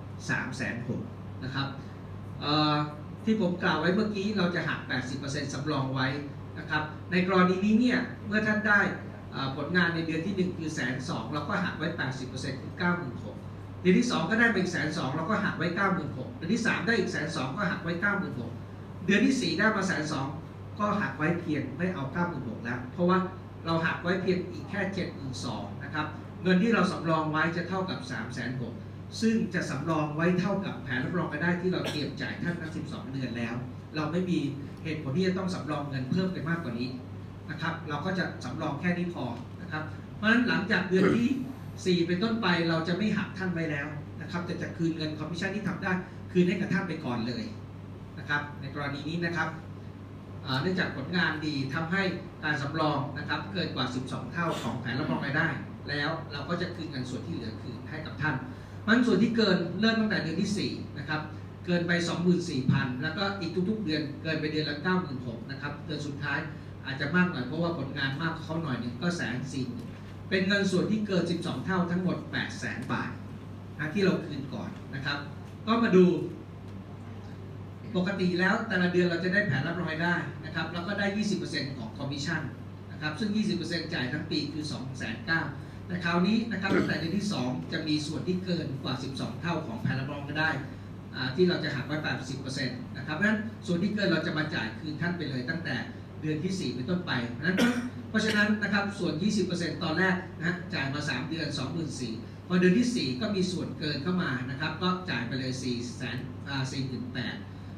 360,000 นะครับที่ผมกล่าวไว้เมื่อกี้เราจะหัก 80% สำรองไว้นะครับในกรณีนี้เนี่ยเมื่อท่านได้ผลงานในเดือนที่1คือ 120,000 เราก็หักไว้ 80% คือ 96,000 เดือนที่2ก็ได้ไปอีก 120,000 เราก็หักไว้ 96,000 เดือนที่3ได้อีก 120,000 ก็หักไว้ 96,000 เดือนที่4ได้มา 120,000 ก็หักไว้เพียงไม่เอา 96,000 แล้วเพราะว่าเราหักไว้เพียงอีกแค่ 72,000 นะครับเงินที่เราสำรองไว้จะเท่ากับ 360,000 ซึ่งจะสำรองไว้เท่ากับแผนรับรองรายได้ที่เราเตรียมจ่ายท่านทั้ง12 เดือนแล้วเราไม่มีเหตุผลที่จะต้องสำรองเงินเพิ่มไปมากกว่านี้นะครับเราก็จะสำรองแค่นี้พอนะครับเพราะฉะนั้นหลังจากเดือนที่4เป็นต้นไปเราจะไม่หักท่านไว้แล้วนะครับจะคืนเงินคอมมิชชั่นที่ทำได้คืนให้กับท่านไปก่อนเลยนะครับในกรณีนี้นะครับเนื่องจากผลงานดีทำให้การสำรองนะครับเกินกว่า12 เท่าของแผนรับรองรายได้แล้วเราก็จะคืนเงินส่วนที่เหลือคืนให้กับท่านมันส่วนที่เกินเริ่มตั้งแต่เดือนที่4นะครับเกินไป 24,000 แล้วก็อีกทุกๆเดือนเกินไปเดือนละ 96,000 นะครับเดือนสุดท้ายอาจจะมากหน่อยเพราะว่าผลงานมากเขาหน่อยนึงก็ 140,000 เป็นเงินส่วนที่เกิน12 เท่าทั้งหมด 800,000 บาทที่เราคืนก่อนนะครับก็มาดูปกติแล้วแต่ละเดือนเราจะได้แผนรับรองรายได้นะครับแล้วก็ได้ 20% ของคอมมิชชั่นนะครับซึ่ง 20% จ่ายทั้งปีคือ 290,000 แต่คราวนี้นะครับตั้งแต่เดือนที่2จะมีส่วนที่เกินกว่า12 เท่าของแผนรับรองรายได้ที่เราจะหักไว้ 80% นะครับเพราะฉะนั้นส่วนที่เกินเราจะมาจ่ายคืนท่านไปเลยตั้งแต่เดือนที่4เป็นต้นไปเพราะฉะนั้นนะครับส่วน 20% ตอนแรกนะจ่ายมา3 เดือน 24,000 พอเดือนที่4ก็มีส่วนเกินเข้ามานะครับก็จ่ายไปเลย 48,000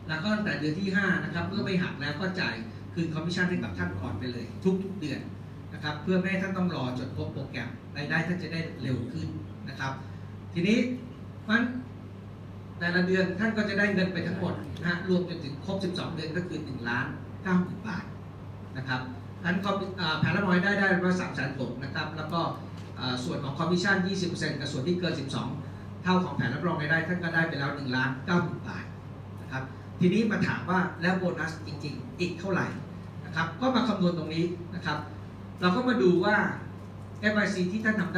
แล้วก็ตั้งแต่เดือนที่5นะครับเมื่อไม่หักแล้วก็จ่ายคืนคอมมิชชั่นให้กับท่านก่อนไปเลยทุกๆเดือนนะครับเพื่อไม่ให้ท่านต้องรอจนครบโปรแกรมรายได้ท่านจะได้เร็วขึ้นนะครับทีนี้มันแต่ละเดือนท่านก็จะได้เงินไปทั้งหมดนะรวมจนถึงครบ12 เดือนก็คือ1,900,000 บาทนะครับอันก็แผนรับรองได้ประมาณ360,000นะครับแล้วก็ส่วนของคอมมิชชั่น 20% กับส่วนที่เกิน12เท่าของแผนรับรองรายได้ท่านก็ได้ไปแล้ว1,900,000 บาทนะครับทีนี้มาถามว่าแล้วโบนัสจริงๆอีกเท่าไหร่นะครับก็มาคำนวณตรงนี้นะครับเราก็มาดูว่า FIC ที่ท่านทำได้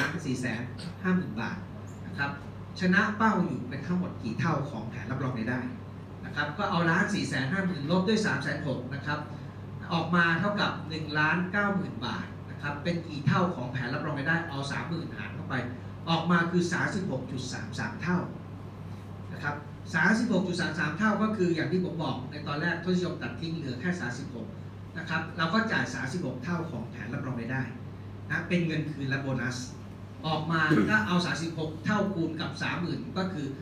1,450,000 บาทนะครับชนะเป้าอยู่เป็นทั้งหมดกี่เท่าของแผนรับรองรายได้นะครับก็เอา1,450,000ลบด้วย360,000นะครับออกมาเท่ากับ 1,90,000 บาทนะครับเป็นกี่เท่าของแผนรับรองรายได้เอา 30,000 หารเข้าไปออกมาคือ 36.33 เท่านะครับ36.33 เท่าก็คืออย่างที่ผมบอกในตอนแรกทศนิยมตัดทิ้งเหลือแค่36นะครับเราก็จ่าย36 เท่าของแผนรับรองรายได้นะเป็นเงินคืนและโบนัสออกมาถ้าเอา36 เท่าคูณกับ 30,000 ก็คือ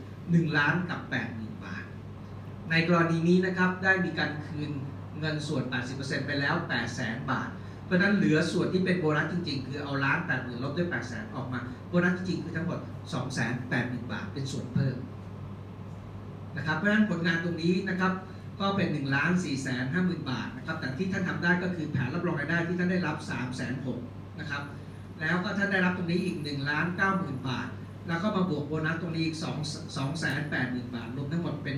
1,80,000 บาทในกรณีนี้นะครับได้มีการคืนเงินส่วน 80% ไปแล้ว 800,000 บาทเพราะนั้นเหลือส่วนที่เป็นโบนัสจริงๆคือเอา1,80,000ลบด้วย 800,000 ออกมาโบนัสจริงๆคือทั้งหมด 280,000 บาทเป็นส่วนเพิ่มนะครับเพราะฉะนั้นผลงานตรงนี้นะครับก็เป็น 1,450,000 บาทนะครับแต่ที่ท่านทำได้ก็คือแผนรับรองรายได้ที่ท่านได้รับ 360,000 นะครับแล้วก็ท่านได้รับตรงนี้อีก 1,90,000 บาทแล้วก็มาบวกโบนัสตรงนี้อีก 280,000 บาทรวมทั้งหมดเป็น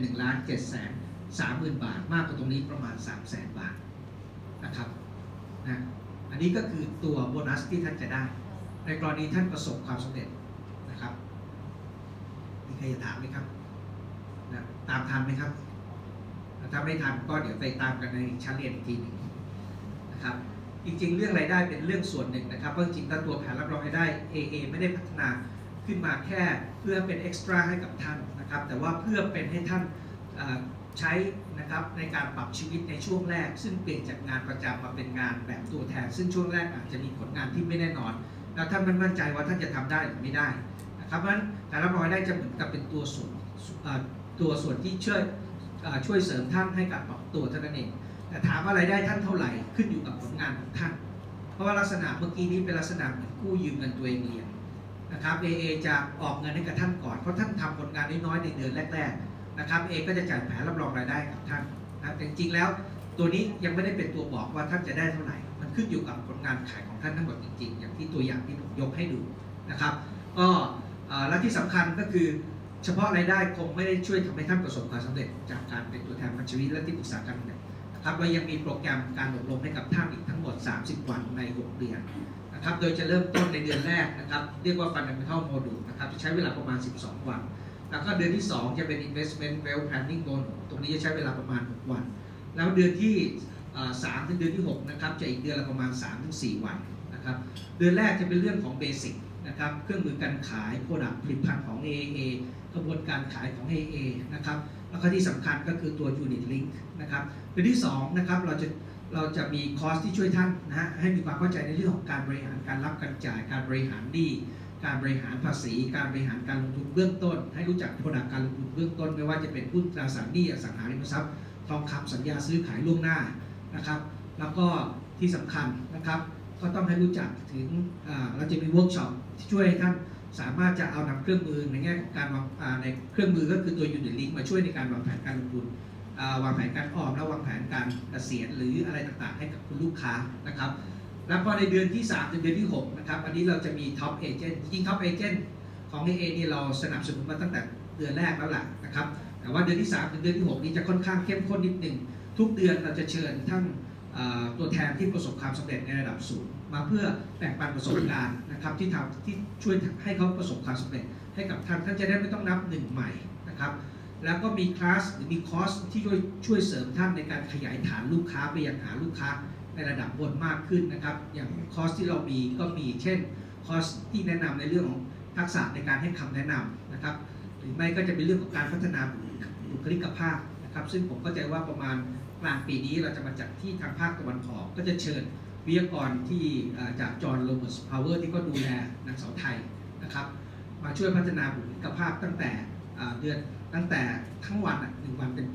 1,730,000 บาทมากกว่าตรงนี้ประมาณ 300,000 บาทนะครับนะอันนี้ก็คือตัวโบนัสที่ท่านจะได้ในกรณีท่านประสบความสำเร็จนะครับมีใครจะถามไหมครับนะตามทันไหมครับถ้าไม่ทันก็เดี๋ยวไปตามกันในชั้นเรียนอีกทีหนึ่งนะครับจริงๆเรื่องรายได้เป็นเรื่องส่วนหนึ่งนะครับเพราะจริงๆแล้วตัวแผนรับรองรายได้ AA ไม่ได้พัฒนาขึ้นมาแค่เพื่อเป็นเอ็กซ์ตร้าให้กับท่านนะครับแต่ว่าเพื่อเป็นให้ท่านใช้นะครับในการปรับชีวิตในช่วงแรกซึ่งเปลี่ยนจากงานประจำมาเป็นงานแบบตัวแทนซึ่งช่วงแรกอาจจะมีผลงานที่ไม่แน่นอนแล้วท่านไม่มั่นใจว่าท่านจะทำได้หรือไม่ได้นะครับเพราะฉะนั้นการรับรองรายได้จะเหมือนกับเป็นตัวส่วนที่ช่วยเสริมท่านให้การปรับตัวเท่านั้นเองแต่ถามว่ารายได้ท่านเท่าไหร่ขึ้นอยู่กับผลงานของท่านเพราะว่าลักษณะเมื่อกี้นี้เป็นลักษณะเหมือนกู้ยืมเงินตัวเองเรียนนะครับ AA จะออกเงินให้กับท่านก่อนเพราะท่านทำผลงานน้อยๆในเดือนแรกๆนะครับ AA ก็จะจ่ายแผนรับรองรายได้กับท่านนะแต่จริงๆแล้วตัวนี้ยังไม่ได้เป็นตัวบอกว่าท่านจะได้เท่าไหร่มันขึ้นอยู่กับผลงานขายของท่านทั้งหมดจริงๆอย่างที่ตัวอย่างที่ผมยกให้ดูนะครับก็และที่สำคัญก็คือเฉพาะรายได้คงไม่ได้ช่วยทำให้ท่านประสบความสำเร็จจากการเป็นตัวแทนพันธมิตรและที่ปรึกษาการเงินนะครับเรายังมีโปรแกรมการอบรมให้กับท่านอีกทั้งหมด30 วันใน6 เดือนนะครับโดยจะเริ่มต้นในเดือนแรกนะครับเรียกว่า Fundamental Module นะครับจะใช้เวลาประมาณ12 วันแล้วก็เดือนที่2จะเป็น Investment Wealth Planning Module ตรงนี้จะใช้เวลาประมาณ6 วันแล้วเดือนที่3 ถึงเดือนที่6นะครับจะอีกเดือนละประมาณ 3-4 วันนะครับเดือนแรกจะเป็นเรื่องของเบสิกนะครับเครื่องมือการขายโปรดักต์ผลิตภัณฑ์ของ AA กระบวนการขายของ AA นะครับแล้วก็ที่สำคัญก็คือตัว Unit Link นะครับเดือนที่2นะครับเราจะมีคอร์สที่ช่วยท่านนะฮะให้มีความเข้าใจในเรื่องของการบริหารการรับการจ่ายการบริหารหนี้การบริหารภาษีการบริหารการลงทุนเบื้องต้นให้รู้จักโปรดักต์การลงทุนเบื้องต้นไม่ว่าจะเป็นหุ้นตราสารหนี้อสังหาริมทรัพย์ทองคำสัญญาซื้อขายล่วงหน้านะครับแล้วก็ที่สำคัญนะครับก็ต้องให้รู้จักถึงเราจะมีเวิร์กช็อปที่ช่วยให้ท่านสามารถจะเอานำเครื่องมือในแง่ของการวางในเครื่องมือก็คือตัว Unit Link มาช่วยในการวางแผนการลงทุนวางแผนการออมและวางแผนการเกษียณหรืออะไรต่างๆให้กับคุณลูกค้านะครับแล้วพอในเดือนที่3ถึงเดือนที่6นะครับอันนี้เราจะมี Top Agent จริง Top Agent ของ AA นี่เราสนับสนุนมาตั้งแต่เดือนแรกแล้วล่ะนะครับแต่ว่าเดือนที่3ถึงเดือนที่6นี้จะค่อนข้างเข้มข้นนิดนึงทุกเดือนเราจะเชิญท่านตัวแทนที่ประสบความสำเร็จในระดับสูงมาเพื่อแบ่งปันประสบการณ์นะครับที่ช่วยให้เขาประสบความสำเร็จให้กับท่านจะได้ไม่ต้องนับหนึ่งใหม่นะครับแล้วก็มีคลาสหรือมีคอร์สที่ช่วยเสริมท่านในการขยายฐานลูกค้าไปยังหาลูกค้าในระดับบนมากขึ้นนะครับอย่างคอร์สที่เรามีก็มีเช่นคอร์สที่แนะนำในเรื่องของทักษะในการให้คำแนะนำนะครับหรือไม่ก็จะเป็นเรื่องของการพัฒนาบุคลิกภาพนะครับซึ่งผมเข้าใจว่าประมาณกลางปีนี้เราจะมาจัดที่ทางภาคตะวันออกก็จะเชิญวิทยากรที่จากจอห์นโรเบิร์ตพาวเวอร์ที่ก็ดูแลนางสาวไทยนะครับมาช่วยพัฒนาบุคลิกภาพตั้งแต่ทั้งวัน1 วันเต็มๆนะครับ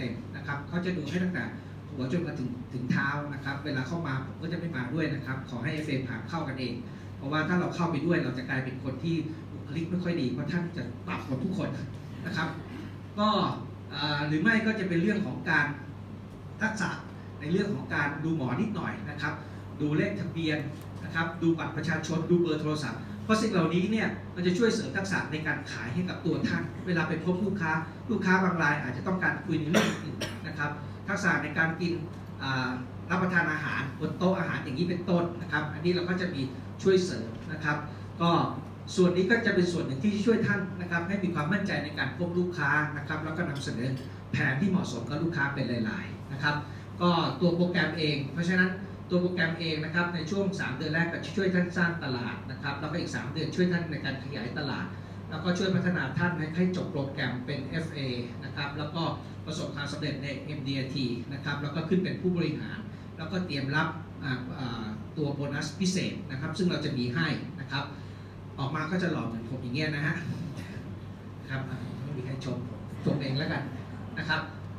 นะครับเขาจะดูให้ตั้งแต่หัวจนมาถึงเท้านะครับเวลาเข้ามาผมก็จะไม่มาด้วยนะครับขอให้ FA ผ่านเข้ากันเองเพราะว่าถ้าเราเข้าไปด้วยเราจะกลายเป็นคนที่บุคลิกไม่ค่อยดีเพราะท่านจะปรับหมดทุกคนนะครับก็หรือไม่ก็จะเป็นเรื่องของการทักษะในเรื่องของการดูหมอนิดหน่อยนะครับดูเลขทะเบียนนะครับดูบัตรประชาชนดูเบอร์โทรศัพท์เพราะสิ่งเหล่านี้เนี่ยมันจะช่วยเสริมทักษะในการขายให้กับตัวท่านเวลาไปพบลูกค้าบางรายอาจจะต้องการคุยในเรื่องอื่นนะครับทักษะในการกินรับประทานอาหารบนโต๊ะอาหารอย่างนี้เป็นต้นนะครับอันนี้เราก็จะมีช่วยเสริมนะครับก็ส่วนนี้ก็จะเป็นส่วนหนึ่งที่ช่วยท่านนะครับให้มีความมั่นใจในการพบลูกค้านะครับแล้วก็นำเสนอแผนที่เหมาะสมกับลูกค้าเป็นหลายๆนะครับก็ตัวโปรแกรมเองเพราะฉะนั้นตัวโปรแกรมเองนะครับในช่วง3เดือนแรกก็ช่วยท่านสร้างตลาดนะครับแล้วก็อีก3เดือนช่วยท่านในการขยายตลาดแล้วก็ช่วยพัฒนาท่านให้จบโปรแกรมเป็น FA นะครับแล้วก็ประสบความสำเร็จใน MDRT นะครับแล้วก็ขึ้นเป็นผู้บริหารแล้วก็เตรียมรับตัวโบนัสพิเศษนะครับซึ่งเราจะมีให้นะครับออกมาก็จะหล่อเหมือนผมอย่างเงี้ยนะฮะครับไม่มีใครชมเองแล้วกันนะครับ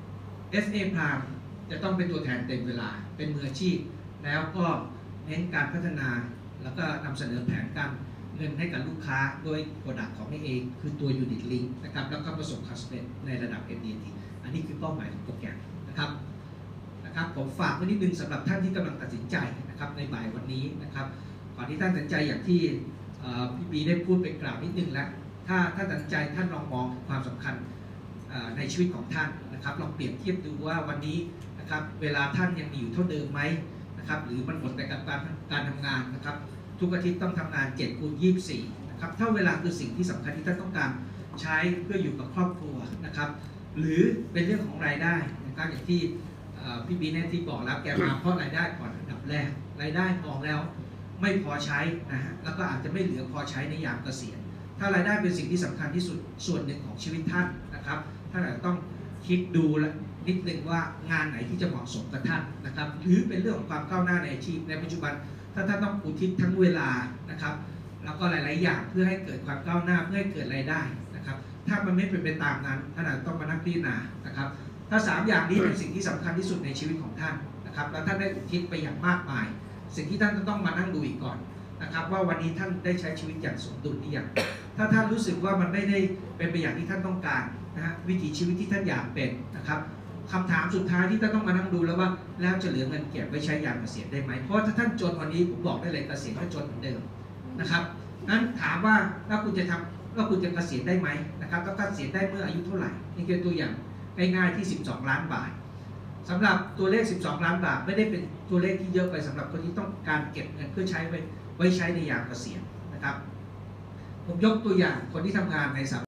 FA Prime จะต้องเป็นตัวแทนเต็มเวลาเป็นมืออาชีพแล้วก็เน้นการพัฒนาแล้วก็นำเสนอแผนการเงินให้กับลูกค้าโดยโปรดักต์ของเองคือตัว Unit Link นะครับแล้วก็ประสบความสำเร็จในระดับ MDT อันนี้คือเป้าหมายของโปรแกรมนะครับผมฝากไว้นิดนึงสำหรับท่านที่กำลังตัดสินใจนะครับในบ่ายวันนี้นะครับก่อนที่ท่านตัดสินใจอย่างที่พี่บีได้พูดไปกล่าวนิดนึงแล้วถ้าท่านตัดสินใจท่านลองมองความสำคัญในชีวิตของท่านนะครับลองเปรียบเทียบดูว่าวันนี้นะครับเวลาท่านยังมีอยู่เท่าเดิมไหมนะครับหรือมันหมดไปกับการทำงานนะครับทุกอาทิตย์ต้องทำงาน7x24นะครับถ้าเวลาคือสิ่งที่สำคัญที่ท่านต้องการใช้เพื่ออยู่กับครอบครัวนะครับหรือเป็นเรื่องของรายได้นะครับอย่างที่พี่บีเนี่ยที่บอกแล้วแกมาเพราะรายได้ก่อนอันดับแรกรายได้มองแล้วไม่พอใช้นะฮะแล้วก็อาจจะไม่เหลือพอใช้ในยามเกษียณถ้ารายได้เป็นสิ่งที่สำคัญที่สุดส่วนหนึ่งของชีวิตท่านนะครับท่านอาจจะต้องคิดดูและนิดนึงว่างานไหนที่จะเหมาะสมกับท่านนะครับหรือเป็นเรื่องของความก้าวหน้าในอาชีพในปัจจุบันถ้าท่านต้องอุทิศทั้งเวลานะครับแล้วก็หลายๆอย่างเพื่อให้เกิดความก้าวหน้าเพื่อให้เกิดรายได้นะครับถ้ามันไม่เป็นไปตามนั้นท่านอาจจะต้องมานั่งพิจารณานะครับถ้า3อย่างนี้เป็นสิ่งที่สำคัญที่สุดในชีวิตของท่านนะครับแล้วท่านได้อุทิศไปอย่างมากมายสิ่งที่ท่านต้องมานั่งดูอีกก่อนนะครับว่าวันนี้ท่านได้ใช้ชีวิตอย่างสมดุลหรือยังถ้าท่านรู้สึกว่ามันไม่ได้เป็นไปอย่างที่ท่านต้องการนะฮะวิถีชีวิตที่ท่านอยากเป็นนะครับคำถามสุดท้ายที่ท่านต้องมานั่งดูแล้วว่าแล้วจะเหลือเงินเก็บไว้ใช้ยามเกษียณได้ไหมเพราะถ้าท่านจนวันนี้ผมบอกได้เลยเกษียณก็จนเหมือนเดิมนะครับนั้นถามว่าแล้วคุณจะเกษียณได้ไหมนะครับแล้วเกษียณได้เมื่ออายุเท่าไหร่นี่คือตัวอย่างง่ายๆที่12 ล้านบาทสำหรับตัวเลข12 ล้านบาทไม่ได้เป็นตัวเลขที่เยอะไปสำหรับคนที่ต้องการเก็บเงินเพื่อใช้ไว้ใช้ในยามเกษียณนะครับผมยกตัวอย่างคนที่ทำงานใน